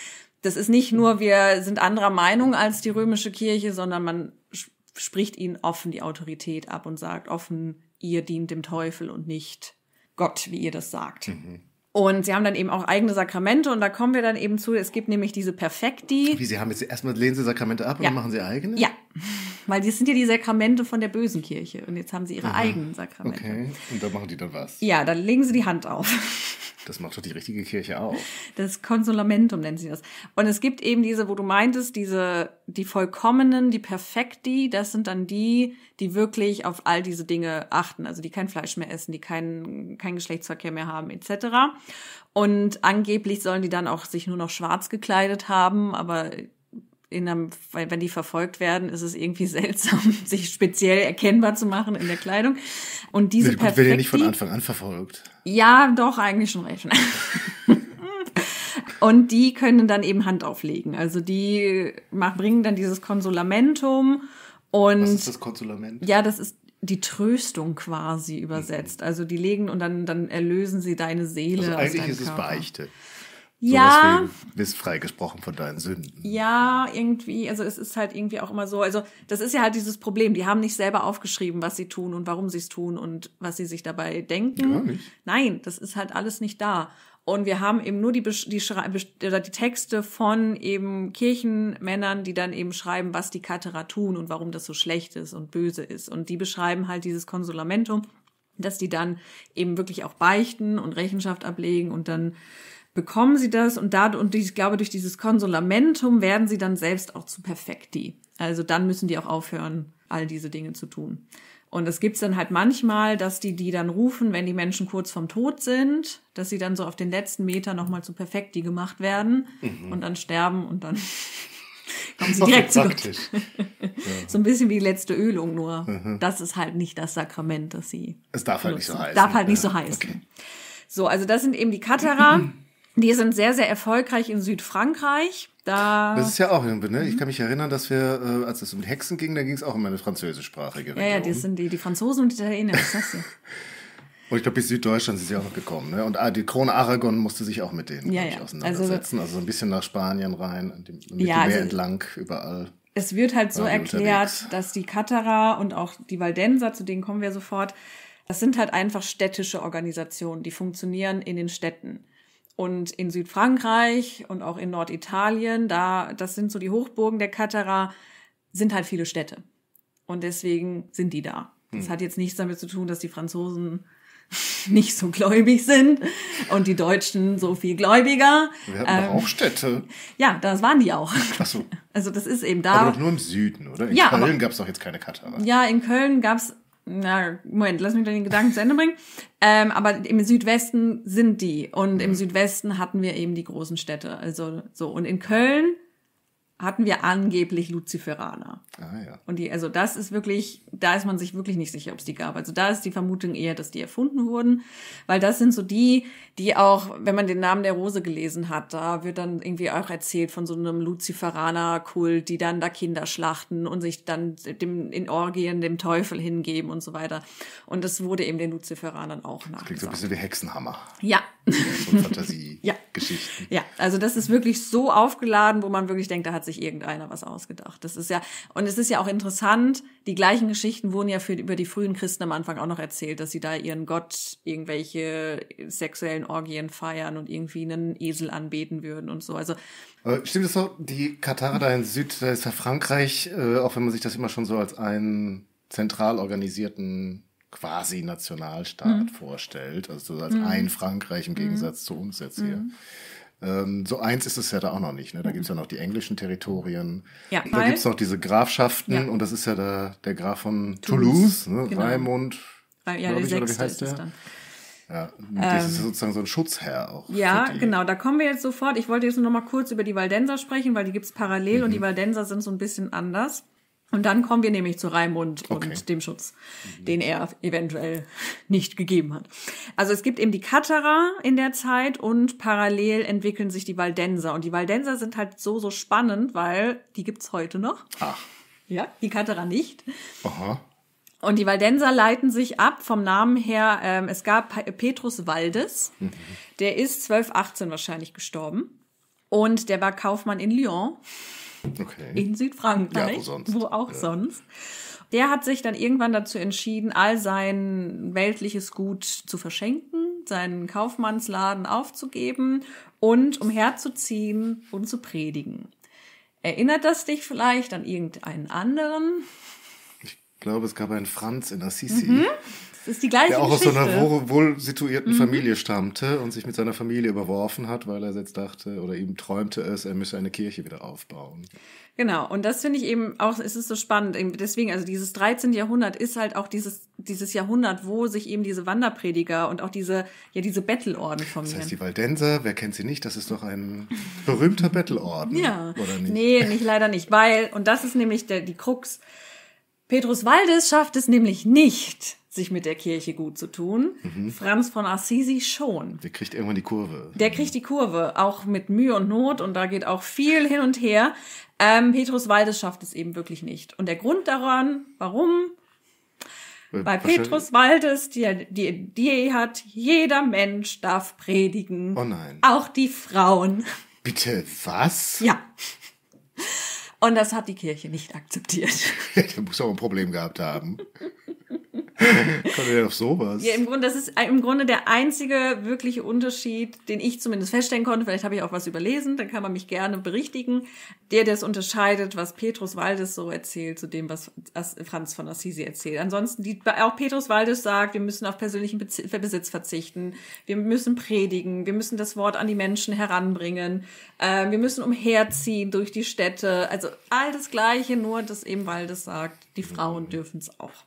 das ist nicht nur, wir sind anderer Meinung als die römische Kirche, sondern man spricht ihnen offen die Autorität ab und sagt offen, ihr dient dem Teufel und nicht Gott, wie ihr das sagt. Und sie haben dann eben auch eigene Sakramente und da kommen wir dann eben zu, es gibt nämlich diese Perfekti. Wie, sie haben jetzt erstmal lehnen sie Sakramente ab und dann machen sie eigene? Ja, weil das sind ja die Sakramente von der bösen Kirche und jetzt haben sie ihre eigenen Sakramente. Okay, und da machen die dann was? Ja, dann legen sie die Hand auf. Das macht doch die richtige Kirche auch. Das Konsolamentum nennen sie das. Und es gibt eben diese, wo du meintest, die vollkommenen, die Perfekti, das sind dann die wirklich auf all diese Dinge achten, also die kein Fleisch mehr essen, die keinen Geschlechtsverkehr mehr haben, etc. Und angeblich sollen die dann auch sich nur noch schwarz gekleidet haben, aber wenn die verfolgt werden, ist es irgendwie seltsam, sich speziell erkennbar zu machen in der Kleidung. Und diese Perfekti... Wird ja nicht von Anfang an verfolgt. Ja, doch, eigentlich schon recht. Und die können dann eben Hand auflegen. Also die bringen dann dieses Konsolamentum. Und was ist das Konsolament? Ja, das ist die Tröstung quasi übersetzt. Also die legen und dann erlösen sie deine Seele also aus eigentlich deinem ist es Körper. Beichte. Ja. Sowas wie, bist freigesprochen von deinen Sünden. Ja, irgendwie, also es ist halt irgendwie auch immer so, also das ist ja halt dieses Problem, die haben nicht selber aufgeschrieben, was sie tun und warum sie es tun und was sie sich dabei denken. Ja, nicht. Nein, das ist halt alles nicht da. Und wir haben eben nur die Texte von eben Kirchenmännern, die dann eben schreiben, was die Katharer tun und warum das so schlecht ist und böse ist. Und die beschreiben halt dieses Konsolamentum, dass die dann eben wirklich auch beichten und Rechenschaft ablegen und dann bekommen sie das und ich glaube, durch dieses Konsolamentum werden sie dann selbst auch zu Perfekti. Also dann müssen die auch aufhören, all diese Dinge zu tun. Und es gibt's dann halt manchmal, dass die dann rufen, wenn die Menschen kurz vorm Tod sind, dass sie dann so auf den letzten Meter nochmal zu Perfekti gemacht werden und dann sterben und dann kommen sie direkt zu Gott. So ein bisschen wie die letzte Ölung, nur das ist halt nicht das Sakrament, das sie Es darf halt nicht so heißen. Darf halt nicht so heißen. Okay. So, also das sind eben die Katharer. Die sind sehr, sehr erfolgreich in Südfrankreich. Das ist ja auch irgendwie, ne? Ich kann mich erinnern, dass wir, als es um die Hexen ging, da ging es auch um eine französischsprachige Region. Ja, das sind die Franzosen und die Italiener, das sagst du. Und ich glaube, bis Süddeutschland sind sie auch noch gekommen. Ne? Und die Krone Aragon musste sich auch mit denen auseinandersetzen. Also so ein bisschen nach Spanien rein, am Mittelmeer entlang, überall. Es wird halt so erklärt, dass die Katharer und auch die Waldenser, zu denen kommen wir sofort, das sind halt einfach städtische Organisationen, die funktionieren in den Städten. Und in Südfrankreich und auch in Norditalien, das sind so die Hochburgen der Katharer, sind halt viele Städte. Und deswegen sind die da. Das hat jetzt nichts damit zu tun, dass die Franzosen nicht so gläubig sind und die Deutschen so viel gläubiger. Wir hatten doch auch Städte. Ja, das waren die auch. Ach so. Also das ist eben da. Aber doch nur im Süden, oder? In Köln gab es doch jetzt keine Katharer. Ja, in Köln gab's. Moment, lass mich den Gedanken zu Ende bringen. Aber im Südwesten sind die. Und im Südwesten hatten wir eben die großen Städte. Also so. Und in Köln hatten wir angeblich Luziferaner. Ah, ja. Und also das ist wirklich, da ist man sich wirklich nicht sicher, ob es die gab. Also da ist die Vermutung eher, dass die erfunden wurden. Weil das sind so die auch, wenn man den Namen der Rose gelesen hat, da wird dann irgendwie auch erzählt von so einem Luziferaner-Kult, die dann da Kinder schlachten und sich dann in Orgien dem Teufel hingeben und so weiter. Und das wurde eben den Luziferanern auch nachgesagt. Das klingt so ein bisschen wie Hexenhammer. Ja. So Fantasie-Geschichten. Ja, also das ist wirklich so aufgeladen, wo man wirklich denkt, da hat sich irgendeiner was ausgedacht. Das ist ja, und es ist ja auch interessant, die gleichen Geschichten wurden ja über die frühen Christen am Anfang auch noch erzählt, dass sie da ihren Gott irgendwelche sexuellen Orgien feiern und irgendwie einen Esel anbeten würden und so. Also stimmt es so, die Katharer da in da ist ja Frankreich, auch wenn man sich das immer schon so als einen zentral organisierten quasi Nationalstaat vorstellt, also so als ein Frankreich im Gegensatz zu uns jetzt hier. So eins ist es ja da auch noch nicht. Ne? Da gibt es ja noch die englischen Territorien. Ja, da gibt es noch diese Grafschaften und das ist ja der Graf von Toulouse, ne? Genau. Raimund. Ja, der Sechste ist es dann. Ja, das ist sozusagen so ein Schutzherr auch. Ja, genau, da kommen wir jetzt sofort. Ich wollte jetzt nur noch mal kurz über die Waldenser sprechen, weil die gibt's parallel und die Waldenser sind so ein bisschen anders. Und dann kommen wir nämlich zu Raimund und dem Schutz, den er eventuell nicht gegeben hat. Also es gibt eben die Katharer in der Zeit und parallel entwickeln sich die Waldenser. Und die Waldenser sind halt so spannend, weil die gibt's heute noch. Ach. Ja, die Katharer nicht. Aha. Und die Waldenser leiten sich ab vom Namen her. Es gab Petrus Waldes, der ist 1218 wahrscheinlich gestorben. Und der war Kaufmann in Lyon, in Südfrankreich, ja, wo auch sonst. Der hat sich dann irgendwann dazu entschieden, all sein weltliches Gut zu verschenken, seinen Kaufmannsladen aufzugeben und umherzuziehen und zu predigen. Erinnert das dich vielleicht an irgendeinen anderen? Ich glaube, es gab einen Franz in Assisi. Das ist die gleiche der auch Geschichte. aus so einer wohl situierten Familie stammte und sich mit seiner Familie überworfen hat, weil er jetzt dachte oder ihm träumte es, er müsse eine Kirche wieder aufbauen. Genau, und das finde ich eben auch, es ist so spannend. Deswegen, also dieses 13. Jahrhundert ist halt auch dieses Jahrhundert, wo sich eben diese Wanderprediger und auch diese Bettelorden formieren. Das heißt, die Waldenser, wer kennt sie nicht, das ist doch ein berühmter Bettelorden, ja. oder nicht? Nee, leider nicht, weil, und das ist nämlich die Krux, Petrus Waldes schafft es nämlich nicht, sich mit der Kirche gut zu tun. Franz von Assisi schon. Der kriegt irgendwann die Kurve. Der kriegt die Kurve, auch mit Mühe und Not, und da geht auch viel hin und her. Petrus Waldes schafft es eben wirklich nicht. Und der Grund daran, warum? Weil Petrus Waldes die Idee hat, jeder Mensch darf predigen. Oh nein. Auch die Frauen. Bitte, was? Ja. Und das hat die Kirche nicht akzeptiert. Der muss auch ein Problem gehabt haben. Kommt der auf sowas? Ja, das ist im Grunde der einzige wirkliche Unterschied, den ich zumindest feststellen konnte. Vielleicht habe ich auch was überlesen, dann kann man mich gerne berichtigen. Der das unterscheidet, was Petrus Waldes so erzählt, zu dem, was Franz von Assisi erzählt. Ansonsten, auch Petrus Waldes sagt, wir müssen auf persönlichen Besitz verzichten, wir müssen predigen, wir müssen das Wort an die Menschen heranbringen, wir müssen umherziehen durch die Städte. Also all das Gleiche, nur dass eben Waldes sagt, die Frauen dürfen es auch.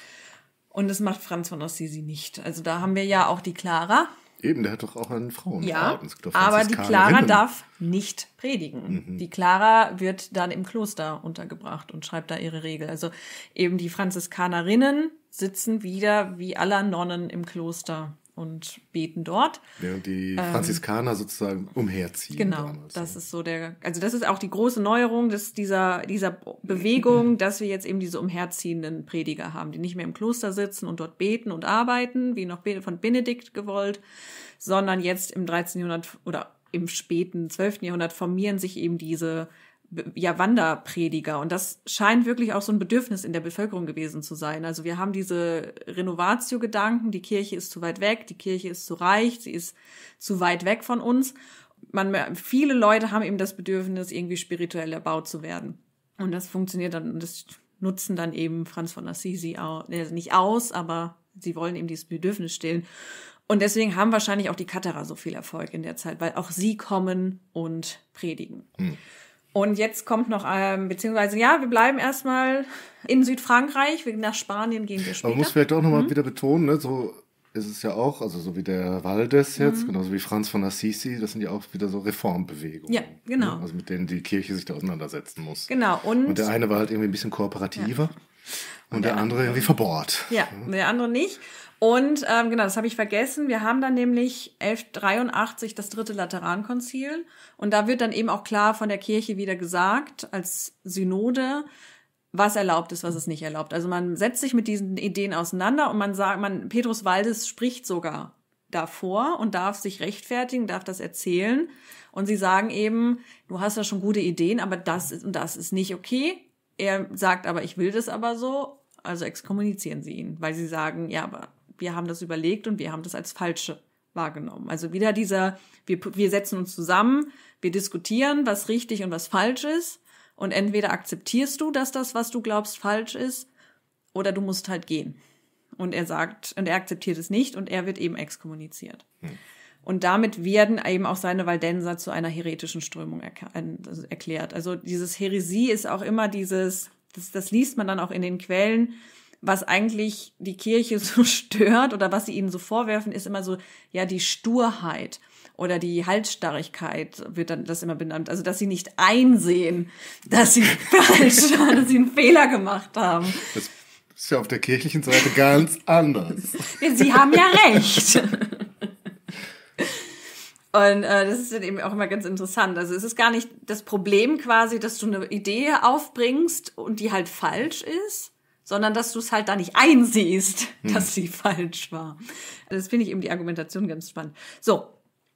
Und das macht Franz von Assisi nicht. Also da haben wir ja auch die Clara. Eben, der hat doch auch einen Frauenorden. Ja, aber die Clara darf nicht predigen. Die Clara wird dann im Kloster untergebracht und schreibt da ihre Regel. Also eben die Franziskanerinnen sitzen wieder wie alle Nonnen im Kloster und beten dort. Während die Franziskaner sozusagen umherziehen. Genau, damals. das ist so das ist auch die große Neuerung dieser Bewegung, dass wir jetzt eben diese umherziehenden Prediger haben, die nicht mehr im Kloster sitzen und dort beten und arbeiten, wie noch von Benedikt gewollt, sondern jetzt im 13. Jahrhundert oder im späten 12. Jahrhundert formieren sich eben diese Wanderprediger. Und das scheint wirklich auch so ein Bedürfnis in der Bevölkerung gewesen zu sein. Also wir haben diese Renovatio-Gedanken, die Kirche ist zu weit weg, die Kirche ist zu reich, sie ist zu weit weg von uns. Viele Leute haben eben das Bedürfnis, irgendwie spirituell erbaut zu werden. Und das funktioniert dann, und das nutzen dann eben Franz von Assisi auch, nicht aus, aber sie wollen eben dieses Bedürfnis stillen. Und deswegen haben wahrscheinlich auch die Katerer so viel Erfolg in der Zeit, weil auch sie kommen und predigen. Und jetzt kommt noch, beziehungsweise, wir bleiben erstmal in Südfrankreich, nach Spanien gehen wir später. Aber man muss vielleicht auch nochmal wieder betonen, ne, so ist es ja auch, also so wie der Waldes jetzt, genauso wie Franz von Assisi, das sind ja auch wieder so Reformbewegungen. Ja, genau. Ne, also mit denen die Kirche sich da auseinandersetzen muss. Genau. Und der eine war halt irgendwie ein bisschen kooperativer und der andere irgendwie verbohrt. Ja, der andere nicht. Und das habe ich vergessen. Wir haben dann nämlich 1183 das dritte Laterankonzil. Und da wird dann eben auch klar von der Kirche wieder gesagt, als Synode, was erlaubt ist, was es nicht erlaubt. Also man setzt sich mit diesen Ideen auseinander und man sagt, Petrus Waldes spricht sogar davor und darf sich rechtfertigen, darf das erzählen. Und sie sagen eben, du hast ja schon gute Ideen, aber das ist nicht okay. Er sagt aber, ich will das aber so. Also exkommunizieren sie ihn, weil sie sagen, ja, aber wir haben das überlegt und wir haben das als falsch wahrgenommen. Also wieder wir setzen uns zusammen, wir diskutieren, was richtig und was falsch ist. Und entweder akzeptierst du, dass das, was du glaubst, falsch ist, oder du musst halt gehen. Und er akzeptiert es nicht und er wird eben exkommuniziert. Und damit werden eben auch seine Waldenser zu einer heretischen Strömung erklärt. Also dieses Häresie ist auch immer das liest man dann auch in den Quellen, was eigentlich die Kirche so stört oder was sie ihnen so vorwerfen, ist immer so, die Sturheit oder die Halsstarrigkeit wird dann das immer benannt. Also, dass sie nicht einsehen, dass sie falsch waren, dass sie einen Fehler gemacht haben. Das ist ja auf der kirchlichen Seite ganz anders. Sie haben ja recht. Und das ist dann eben auch immer ganz interessant. Also es ist gar nicht das Problem quasi, dass du eine Idee aufbringst und die halt falsch ist, sondern dass du es halt da nicht einsiehst, dass sie falsch war. Das finde ich eben die Argumentation ganz spannend. So,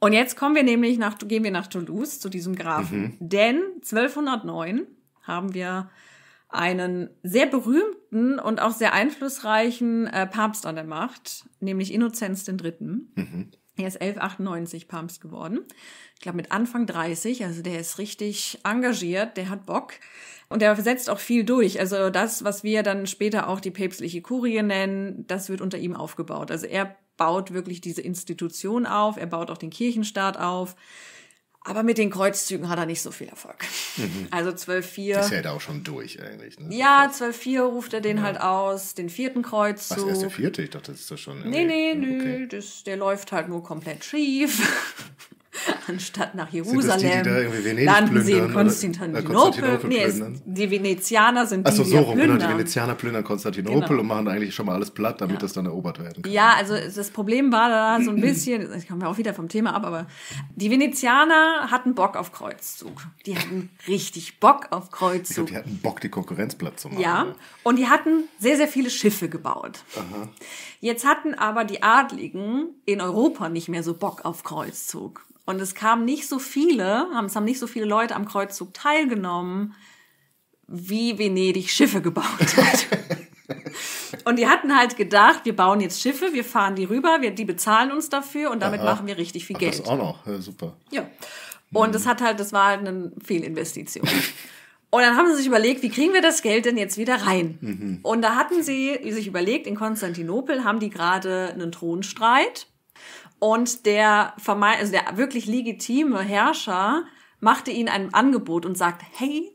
Und jetzt gehen wir nach Toulouse zu diesem Grafen. Denn 1209 haben wir einen sehr berühmten und auch sehr einflussreichen Papst an der Macht, nämlich Innozenz III. Er ist 1198 Papst geworden. Ich glaube mit Anfang 30, also der ist richtig engagiert, der hat Bock. Und der setzt auch viel durch. Also das, was wir dann später auch die päpstliche Kurie nennen, das wird unter ihm aufgebaut. Also er baut wirklich diese Institution auf, er baut auch den Kirchenstaat auf. Aber mit den Kreuzzügen hat er nicht so viel Erfolg. Also 1204. Das ist ja da auch schon durch eigentlich. Ne? Ja, 1204 ruft er den halt aus, den 4. Kreuzzug. Was, erst der 4.? Ich dachte, das ist doch schon... Nee, der läuft halt nur komplett schief. Anstatt nach Jerusalem sind das die da irgendwie Venedig landen sie in plündern, Konstantinopel. plündern? Die Venezianer sind Ach so, die, so die rum. plündern. Genau, die Venezianer plündern Konstantinopel und machen eigentlich schon mal alles platt, damit das dann erobert werden kann. Ja, also das Problem war da so ein bisschen, ich komme ja auch wieder vom Thema ab, aber die Venezianer hatten Bock auf Kreuzzug. Die hatten richtig Bock auf Kreuzzug. Ich glaube, die hatten Bock, die Konkurrenz platt zu machen. Ja, und die hatten sehr, sehr viele Schiffe gebaut. Aha. Jetzt hatten aber die Adligen in Europa nicht mehr so Bock auf Kreuzzug. Und es haben nicht so viele Leute am Kreuzzug teilgenommen, wie Venedig Schiffe gebaut hat. Und die hatten halt gedacht, wir bauen jetzt Schiffe, wir fahren die rüber, die bezahlen uns dafür und damit machen wir richtig viel Geld. Das auch noch, ja, super. Ja. Und das war halt eine Fehlinvestition. Und dann haben sie sich überlegt, wie kriegen wir das Geld denn jetzt wieder rein? Und da hatten sie sich überlegt, in Konstantinopel haben die gerade einen Thronstreit. Und der wirklich legitime Herrscher machte ihnen ein Angebot und sagt, hey,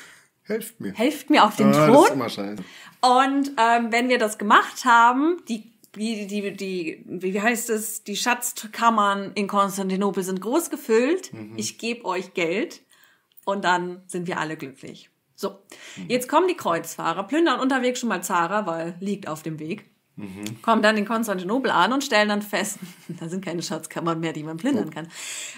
helft mir auf den Thron. Das ist immer scheiße. Und wenn wir das gemacht haben, wie heißt es, die Schatzkammern in Konstantinopel sind groß gefüllt, ich gebe euch Geld und dann sind wir alle glücklich. So, jetzt kommen die Kreuzfahrer, plündern unterwegs schon mal Zara, weil liegt auf dem Weg. Kommen dann in Konstantinopel an und stellen dann fest, da sind keine Schatzkammern mehr, die man plündern kann.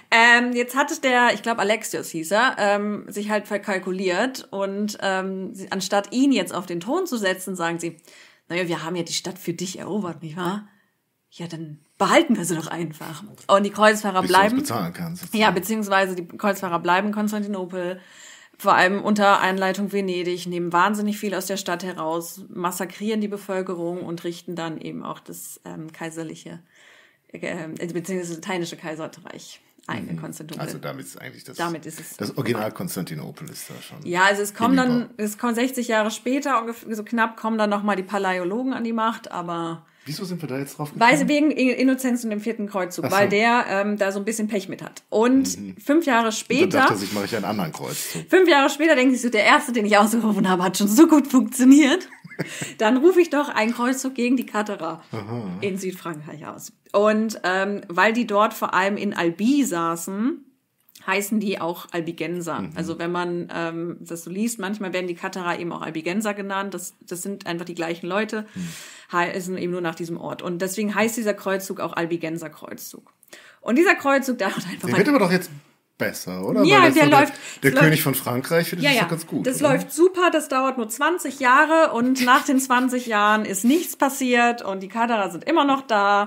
Jetzt hatte ich glaube Alexios hieß er, sich halt verkalkuliert und anstatt ihn jetzt auf den Thron zu setzen, sagen sie, naja, wir haben ja die Stadt für dich erobert, nicht wahr? Ja, dann behalten wir sie doch einfach. Und die Kreuzfahrer bleiben. Bis du bezahlen kannst. Ja, beziehungsweise die Kreuzfahrer bleiben in Konstantinopel. Vor allem unter Einleitung Venedig, nehmen wahnsinnig viel aus der Stadt heraus, massakrieren die Bevölkerung und richten dann eben auch das kaiserliche, beziehungsweise lateinische Kaiserreich ein in Konstantinopel. Also damit ist eigentlich das Original Konstantinopel ist da schon. Ja, also es kommen 60 Jahre später, ungefähr so knapp, kommen dann nochmal die Palaiologen an die Macht, aber... Wieso sind wir da jetzt drauf gekommen? Weil wegen Innozenz und dem 4. Kreuzzug, so. Weil der da so ein bisschen Pech mit hat. Und 5 Jahre später... Und dann dachte ich, mache ich einen anderen Kreuzzug. 5 Jahre später denke ich so, der erste, den ich ausgerufen habe, hat schon so gut funktioniert. Dann rufe ich doch einen Kreuzzug gegen die Katharer in Südfrankreich aus. Und weil die dort vor allem in Albi saßen, heißen die auch Albigenser. Also wenn man das so liest, manchmal werden die Katharer eben auch Albigenser genannt. Das sind einfach die gleichen Leute, heißen eben nur nach diesem Ort. Und deswegen heißt dieser Kreuzzug auch Albigenser Kreuzzug. Und dieser Kreuzzug, der hat einfach... Der wird aber doch jetzt besser, oder? Ja, der König von Frankreich findet das doch ganz gut. Das läuft super, das dauert nur 20 Jahre und nach den 20 Jahren ist nichts passiert und die Katharer sind immer noch da.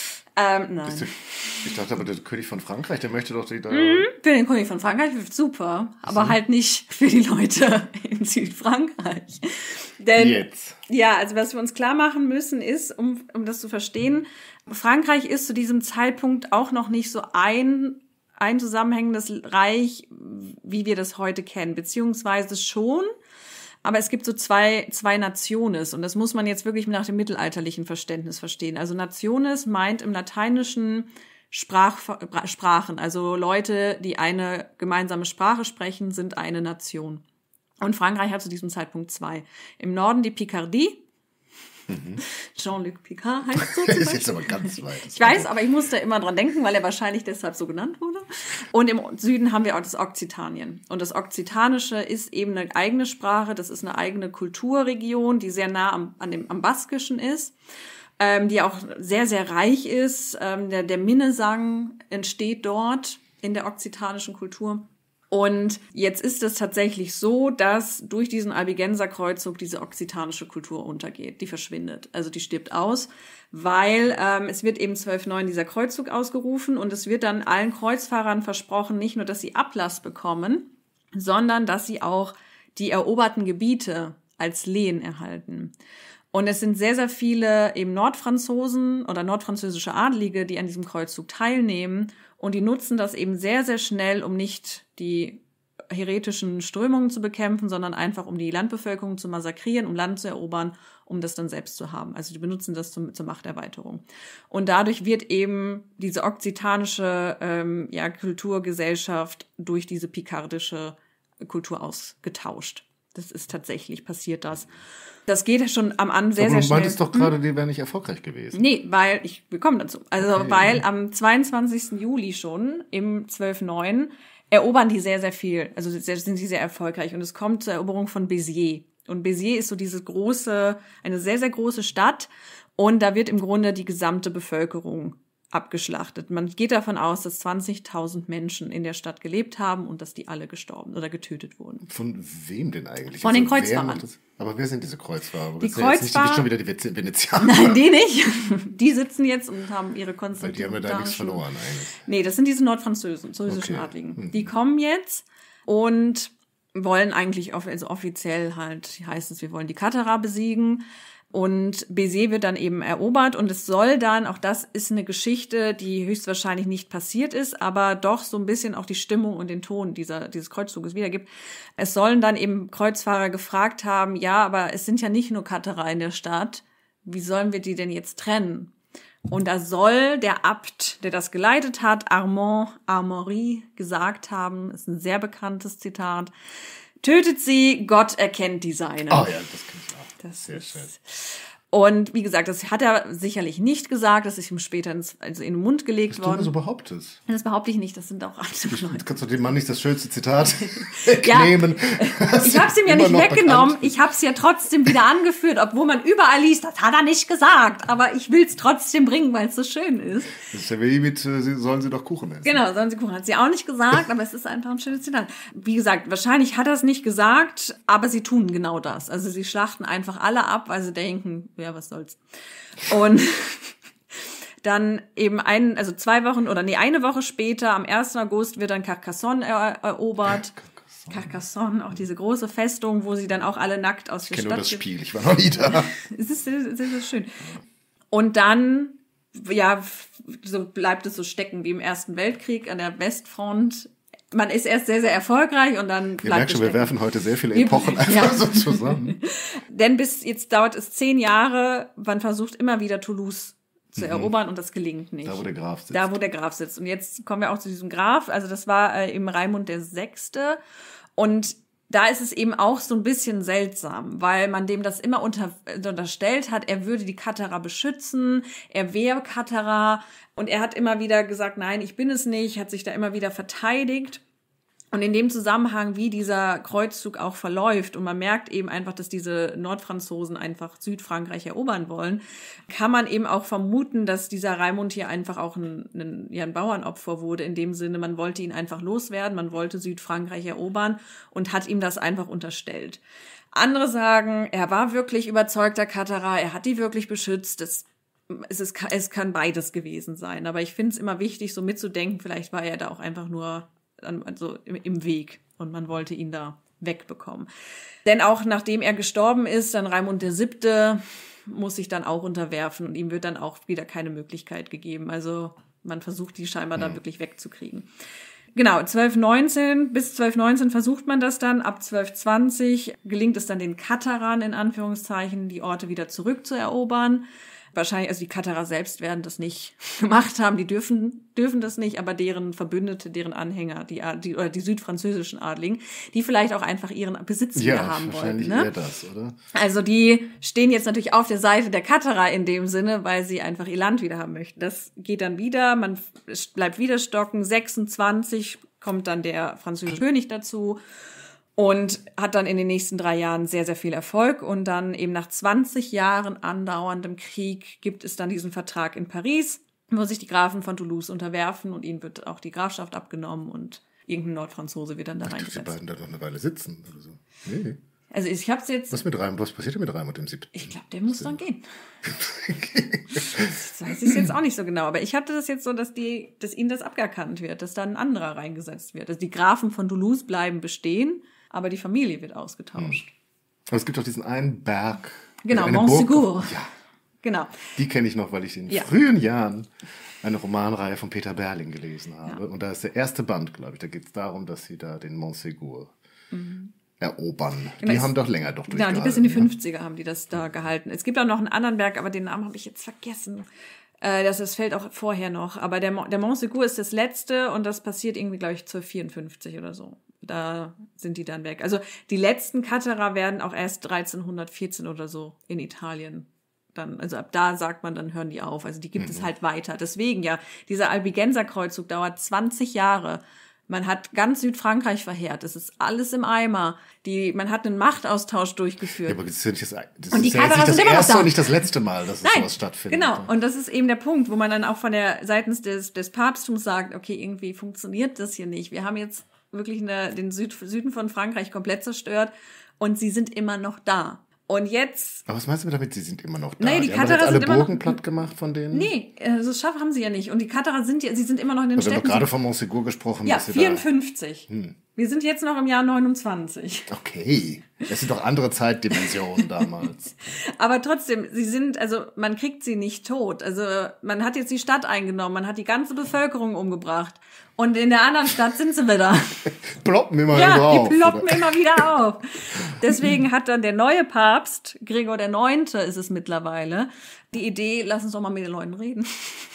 Nein. Ich dachte aber, der König von Frankreich, der möchte doch die da... Für den König von Frankreich wird super, aber halt nicht für die Leute in Südfrankreich. Denn, jetzt. Ja, also was wir uns klar machen müssen ist, um das zu verstehen, Frankreich ist zu diesem Zeitpunkt auch noch nicht so ein zusammenhängendes Reich, wie wir das heute kennen, beziehungsweise schon. Aber es gibt so zwei Nationes und das muss man jetzt wirklich nach dem mittelalterlichen Verständnis verstehen. Also Nationes meint im Lateinischen Sprachen, also Leute, die eine gemeinsame Sprache sprechen, sind eine Nation. Und Frankreich hat zu diesem Zeitpunkt 2. Im Norden die Picardie. Jean-Luc Picard heißt so. Das ist jetzt aber ganz weit. Ich weiß, aber ich musste immer dran denken, weil er wahrscheinlich deshalb so genannt wurde. Und im Süden haben wir auch das Okzitanien. Und das Okzitanische ist eben eine eigene Sprache, das ist eine eigene Kulturregion, die sehr nah am Baskischen ist, die auch sehr, sehr reich ist. Der Minnesang entsteht dort in der okzitanischen Kultur. Und jetzt ist es tatsächlich so, dass durch diesen Albigenserkreuzzug diese okzitanische Kultur untergeht. Die verschwindet, also die stirbt aus, weil es wird eben 1209 dieser Kreuzzug ausgerufen und es wird dann allen Kreuzfahrern versprochen, nicht nur, dass sie Ablass bekommen, sondern dass sie auch die eroberten Gebiete als Lehen erhalten. Und es sind sehr, sehr viele eben Nordfranzosen oder nordfranzösische Adlige, die an diesem Kreuzzug teilnehmen. Und die nutzen das eben sehr, sehr schnell, um nicht die heretischen Strömungen zu bekämpfen, sondern einfach, um die Landbevölkerung zu massakrieren, um Land zu erobern, um das dann selbst zu haben. Also die benutzen das zur Machterweiterung. Und dadurch wird eben diese okzitanische Kulturgesellschaft durch diese pikardische Kultur ausgetauscht. Das ist tatsächlich passiert, das. Das geht schon am Anfang sehr, sehr schnell. Du meintest doch gerade, die wären nicht erfolgreich gewesen. Nee, wir kommen dazu. Also, okay. Weil am 22. Juli schon, im 1209, erobern die sehr, sehr viel. Also sind sie sehr erfolgreich. Und es kommt zur Eroberung von Béziers. Und Béziers ist so eine sehr, sehr große Stadt. Und da wird im Grunde die gesamte Bevölkerung abgeschlachtet. Man geht davon aus, dass 20.000 Menschen in der Stadt gelebt haben und dass die alle gestorben oder getötet wurden. Von wem denn eigentlich? Von den Kreuzfahrern. Aber wer sind diese Kreuzfahrer? Die Kreuzfahrer... Schon wieder die Venezianer. Nein, die nicht. Die sitzen jetzt und haben ihre Konstantin. Weil die haben ja da nichts verloren eigentlich. Nee, das sind diese nordfranzösischen Adligen. Die kommen jetzt und wollen eigentlich, also offiziell halt, heißt es, wir wollen die Katharer besiegen. Und Béziers wird dann eben erobert und es soll dann, auch das ist eine Geschichte, die höchstwahrscheinlich nicht passiert ist, aber doch so ein bisschen auch die Stimmung und den Ton dieses Kreuzzuges wiedergibt. Es sollen dann eben Kreuzfahrer gefragt haben, ja, aber es sind ja nicht nur Katharer in der Stadt, wie sollen wir die denn jetzt trennen? Und da soll der Abt, der das geleitet hat, Armand Armory, gesagt haben, ist ein sehr bekanntes Zitat, tötet sie, Gott erkennt die Seine. Oh ja, das kann ich auch. Sehr schön. Und wie gesagt, das hat er sicherlich nicht gesagt, das ist ihm später in den Mund gelegt worden. Was du so behauptest. Das behaupte ich nicht, das sind auch andere Leute. Jetzt kannst du dem Mann nicht das schönste Zitat wegnehmen. Ja, ich habe es ihm ja nicht weggenommen, ich habe es ja trotzdem wieder angeführt, obwohl man überall liest, das hat er nicht gesagt, aber ich will es trotzdem bringen, weil es so schön ist. Das ist ja wie mit, sollen sie doch Kuchen essen. Genau, sollen sie Kuchen, hat sie auch nicht gesagt, aber es ist einfach ein schönes Zitat. Wie gesagt, wahrscheinlich hat er es nicht gesagt, aber sie tun genau das. Also sie schlachten einfach alle ab, weil sie denken, ja, was soll's. Und dann eben eine Woche später, am 1. August, wird dann Carcassonne erobert. Carcassonne, auch diese große Festung, wo sie dann auch alle nackt aus der Stadt... Ich kenne nur das Spiel, ich war noch nie da. Es ist schön. Und dann, ja, so bleibt es so stecken wie im Ersten Weltkrieg an der Westfront. Man ist erst sehr, sehr erfolgreich und dann bleibt Ihr merkt schon, wir werfen heute sehr viele Epochen einfach so zusammen. Denn bis jetzt dauert es 10 Jahre, man versucht immer wieder Toulouse zu erobern und das gelingt nicht. Da, wo der Graf sitzt. Da, wo der Graf sitzt. Und jetzt kommen wir auch zu diesem Graf, also das war eben Raimund VI. Und da ist es eben auch so ein bisschen seltsam, weil man dem das immer unterstellt hat, er würde die Katharer beschützen, er wäre Katharer und er hat immer wieder gesagt, nein, ich bin es nicht, hat sich da immer wieder verteidigt. Und in dem Zusammenhang, wie dieser Kreuzzug auch verläuft und man merkt eben einfach, dass diese Nordfranzosen einfach Südfrankreich erobern wollen, kann man eben auch vermuten, dass dieser Raimund hier einfach auch ein Bauernopfer wurde. In dem Sinne, man wollte ihn einfach loswerden, man wollte Südfrankreich erobern und hat ihm das einfach unterstellt. Andere sagen, er war wirklich überzeugter Katharer, er hat die wirklich beschützt. Es kann beides gewesen sein. Aber ich finde es immer wichtig, so mitzudenken, vielleicht war er da auch einfach nur also im Weg und man wollte ihn da wegbekommen. Denn auch nachdem er gestorben ist, dann Raimund VII. Muss sich dann auch unterwerfen und ihm wird dann auch wieder keine Möglichkeit gegeben. Man versucht die scheinbar da wirklich wegzukriegen. Genau, bis 1219 versucht man das dann. Ab 1220 gelingt es dann den Katharern in Anführungszeichen, die Orte wieder zurückzuerobern. Wahrscheinlich, also die Katharer selbst werden das nicht gemacht haben, die dürfen das nicht, aber deren Verbündete, deren Anhänger, die südfranzösischen Adligen, die vielleicht auch einfach ihren Besitz wieder haben wollen. Ja, wahrscheinlich eher das, oder? Also die stehen jetzt natürlich auf der Seite der Katharer in dem Sinne, weil sie einfach ihr Land wieder haben möchten. Das geht dann wieder, es bleibt wieder stocken. 26 kommt dann der französische König dazu. Und hat dann in den nächsten 3 Jahren sehr, sehr viel Erfolg. Und dann eben nach 20 Jahren andauerndem Krieg gibt es dann diesen Vertrag in Paris, wo sich die Grafen von Toulouse unterwerfen und ihnen wird auch die Grafschaft abgenommen. Und irgendein Nordfranzose wird dann da Die reingesetzt. beiden da noch eine Weile sitzen oder so. Nee. Also ich habe es jetzt... Was passiert denn mit Raimund im 7.? Ich glaube, der muss dann gehen. Das weiß ich jetzt auch nicht so genau. Aber ich hatte das jetzt so, dass ihnen das abgekannt wird, dass da ein anderer reingesetzt wird. Also die Grafen von Toulouse bleiben bestehen, aber die Familie wird ausgetauscht. Aber es gibt doch diesen einen Berg. Genau, Montségur. Ja. Genau. Die kenne ich noch, weil ich in frühen Jahren eine Romanreihe von Peter Berling gelesen habe. Ja. Und da ist der erste Band, glaube ich. Da geht es darum, dass sie da den Montségur erobern. Genau, die haben doch länger durchgehalten. Ja, bis in die 50er haben die das da gehalten. Es gibt auch noch einen anderen Berg, aber den Namen habe ich jetzt vergessen. Das fällt auch vorher noch. Aber der Montségur ist das letzte und das passiert irgendwie, glaube ich, zur 54 oder so. Da sind die dann weg. Also die letzten Katerer werden auch erst 1314 oder so in Italien dann, also ab da sagt man, dann hören die auf. Also die gibt es halt weiter. Deswegen dieser Albigenserkreuzzug dauert 20 Jahre. Man hat ganz Südfrankreich verheert. Das ist alles im Eimer. Man hat einen Machtaustausch durchgeführt. Ja, aber das ist ja nicht das und die ist ja jetzt nicht das erste und nicht das letzte Mal, dass sowas stattfindet. Genau. Und das ist eben der Punkt, wo man dann auch von der seitens des Papsttums sagt, okay, irgendwie funktioniert das hier nicht. Wir haben jetzt wirklich den Süden von Frankreich komplett zerstört und sie sind immer noch da. Und jetzt... Aber was meinst du damit, sie sind immer noch da? Nein, die Katerer haben sind alle Burgen platt gemacht von denen? Nee, so scharf haben sie ja nicht. Und die Katerer sie sind immer noch in den Städten. Wir haben doch gerade von Montségur gesprochen. Ja, 54. Wir sind jetzt noch im Jahr 29. Okay. Das sind doch andere Zeitdimensionen damals. Aber trotzdem, man kriegt sie nicht tot. Also man hat jetzt die Stadt eingenommen, man hat die ganze Bevölkerung umgebracht. Und in der anderen Stadt sind sie wieder. Ploppen immer wieder auf. Ja, die ploppen immer wieder auf. Deswegen hat dann der neue Papst, Gregor IX. Ist es mittlerweile, die Idee, lass uns doch mal mit den Leuten reden.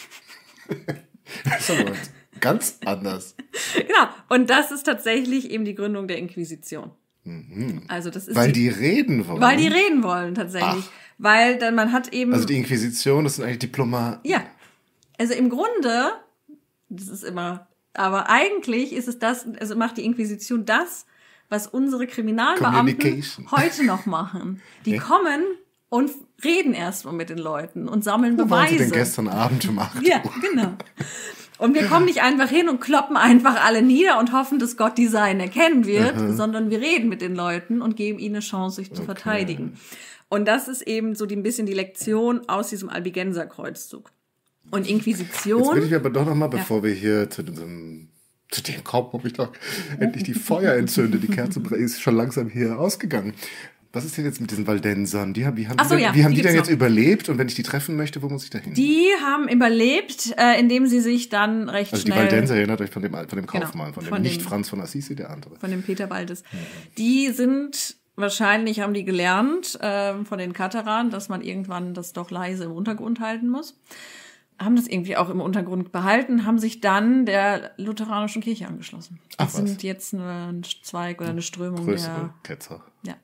Das ist aber ganz anders. Genau. Und das ist tatsächlich eben die Gründung der Inquisition. Also das ist weil die reden wollen. Weil die reden wollen, tatsächlich. Weil dann man hat eben... Also die Inquisition, das sind eigentlich Diplomaten. Ja. Also im Grunde, das ist immer... Aber eigentlich ist es macht die Inquisition das, was unsere Kriminalbeamten heute noch machen. Die kommen und reden erstmal mit den Leuten und sammeln Beweise. Was haben sie denn gestern Abend gemacht? Ja, genau. Und wir kommen nicht einfach hin und kloppen einfach alle nieder und hoffen, dass Gott die Seinen erkennen wird, sondern wir reden mit den Leuten und geben ihnen eine Chance, sich zu verteidigen. Und das ist eben so ein bisschen die Lektion aus diesem Albigenserkreuzzug. Und Inquisition... Jetzt will ich aber doch noch mal, bevor wir hier zu dem kommen, ob ich doch endlich die Feuer entzünde. Die Kerze ist schon langsam hier ausgegangen. Was ist denn jetzt mit diesen Waldensern? Wie haben die denn jetzt überlebt? Und wenn ich die treffen möchte, wo muss ich da hin? Die haben überlebt, indem sie sich dann recht schnell... Also die Waldenser, erinnert euch von dem Kaufmann, von dem nicht Franz von Assisi, der andere. Von dem Peter Waldes. Die sind... Wahrscheinlich haben die gelernt von den Katerern, dass man irgendwann das doch leise im Untergrund halten muss. Haben das irgendwie auch im Untergrund behalten, haben sich dann der lutheranischen Kirche angeschlossen. Das sind jetzt ein Zweig oder eine Strömung größere Ketzer. Ja.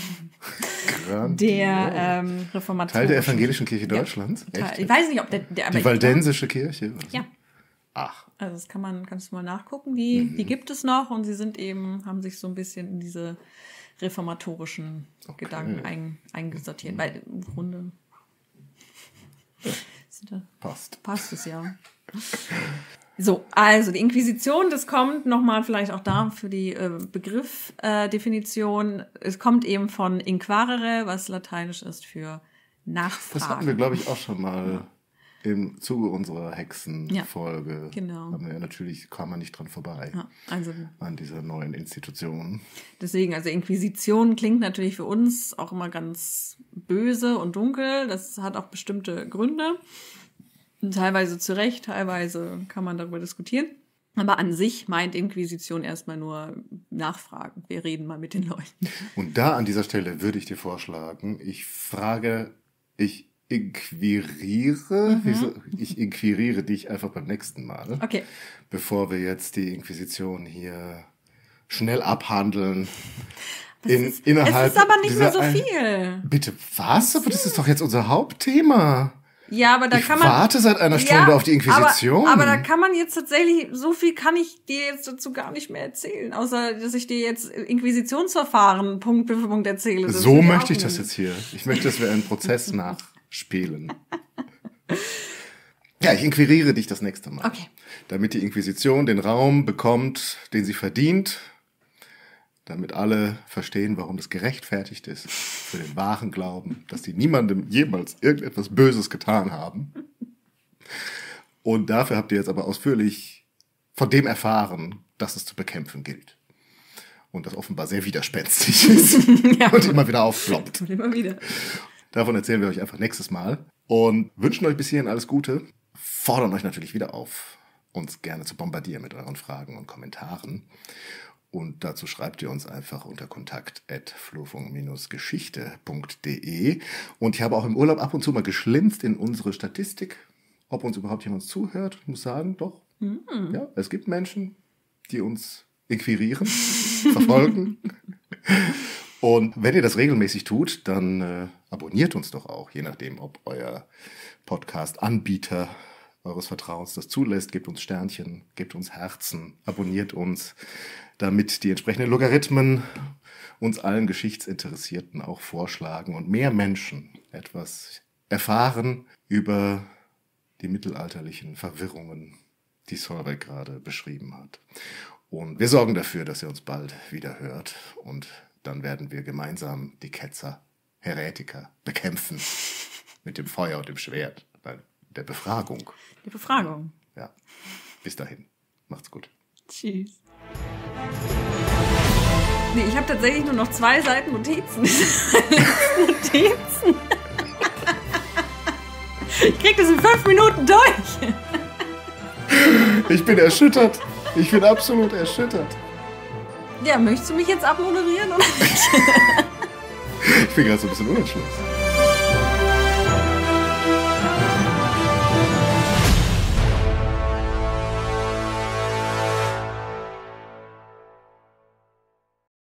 Der Reformation. Teil der evangelischen Kirche Deutschlands? Ja. Ich weiß nicht, ob der die Waldensische Kirche? Ja. Ach. Also das kannst du mal nachgucken, die gibt es noch und sie haben sich so ein bisschen in diese reformatorischen Gedanken eingesortiert, weil im Grunde passt es ja. So, also die Inquisition, das kommt nochmal vielleicht auch da für die Begriffdefinition. Es kommt eben von inquarere, was lateinisch ist für Nachfragen. Das hatten wir, glaube ich, auch schon mal im Zuge unserer Hexenfolge. Ja, genau. Haben wir natürlich, kam man nicht dran vorbei. Ja, also an dieser neuen Institution. Deswegen, also Inquisition klingt natürlich für uns auch immer ganz böse und dunkel. Das hat auch bestimmte Gründe. Teilweise zu Recht, teilweise kann man darüber diskutieren. Aber an sich meint Inquisition erstmal nur nachfragen. Wir reden mal mit den Leuten. Und da an dieser Stelle würde ich dir vorschlagen, ich inquiriere dich einfach beim nächsten Mal. Okay. Bevor wir jetzt die Inquisition hier schnell abhandeln. Es ist aber nicht mehr so viel. Bitte, was? Aber das ist doch jetzt unser Hauptthema. Ja, aber ich warte seit einer Stunde auf die Inquisition. Aber da kann man jetzt tatsächlich, so viel kann ich dir jetzt dazu gar nicht mehr erzählen, außer dass ich dir jetzt Inquisitionsverfahren Punkt für Punkt erzähle. Das so möchte ich das jetzt hier. Ich möchte, dass wir einen Prozess nachspielen. Ja, ich inquiriere dich das nächste Mal. Okay. Damit die Inquisition den Raum bekommt, den sie verdient. Damit alle verstehen, warum das gerechtfertigt ist. Für den wahren Glauben, dass die niemandem jemals irgendetwas Böses getan haben. Und dafür habt ihr jetzt aber ausführlich von dem erfahren, dass es zu bekämpfen gilt. Und das offenbar sehr widerspenstig ist. Ja. Und immer wieder aufploppt. Und immer wieder. Davon erzählen wir euch einfach nächstes Mal. Und wünschen euch bis hierhin alles Gute. Fordern euch natürlich wieder auf, uns gerne zu bombardieren mit euren Fragen und Kommentaren. Und dazu schreibt ihr uns einfach unter kontakt@flurfunk-geschichte.de. Und ich habe auch im Urlaub ab und zu mal geschlinzt in unsere Statistik, ob uns überhaupt jemand zuhört. Ich muss sagen, doch. Ja, es gibt Menschen, die uns inquirieren, verfolgen. Und wenn ihr das regelmäßig tut, dann abonniert uns doch auch, je nachdem, ob euer Podcast-Anbieter eures Vertrauens das zulässt. Gebt uns Sternchen, gebt uns Herzen, abonniert uns, damit die entsprechenden Logarithmen uns allen Geschichtsinteressierten auch vorschlagen und mehr Menschen etwas erfahren über die mittelalterlichen Verwirrungen, die Solveig gerade beschrieben hat. Und wir sorgen dafür, dass ihr uns bald wieder hört. Und dann werden wir gemeinsam die Ketzer, Heretiker bekämpfen. Mit dem Feuer und dem Schwert. Bei der Befragung. Die Befragung. Ja. Bis dahin. Macht's gut. Tschüss. Nee, ich habe tatsächlich nur noch 2 Seiten Notizen. Notizen. Ich krieg das in 5 Minuten durch. Ich bin erschüttert. Ich bin absolut erschüttert. Ja, möchtest du mich jetzt abmoderieren oder nicht? Ich bin gerade so ein bisschen unentschlossen.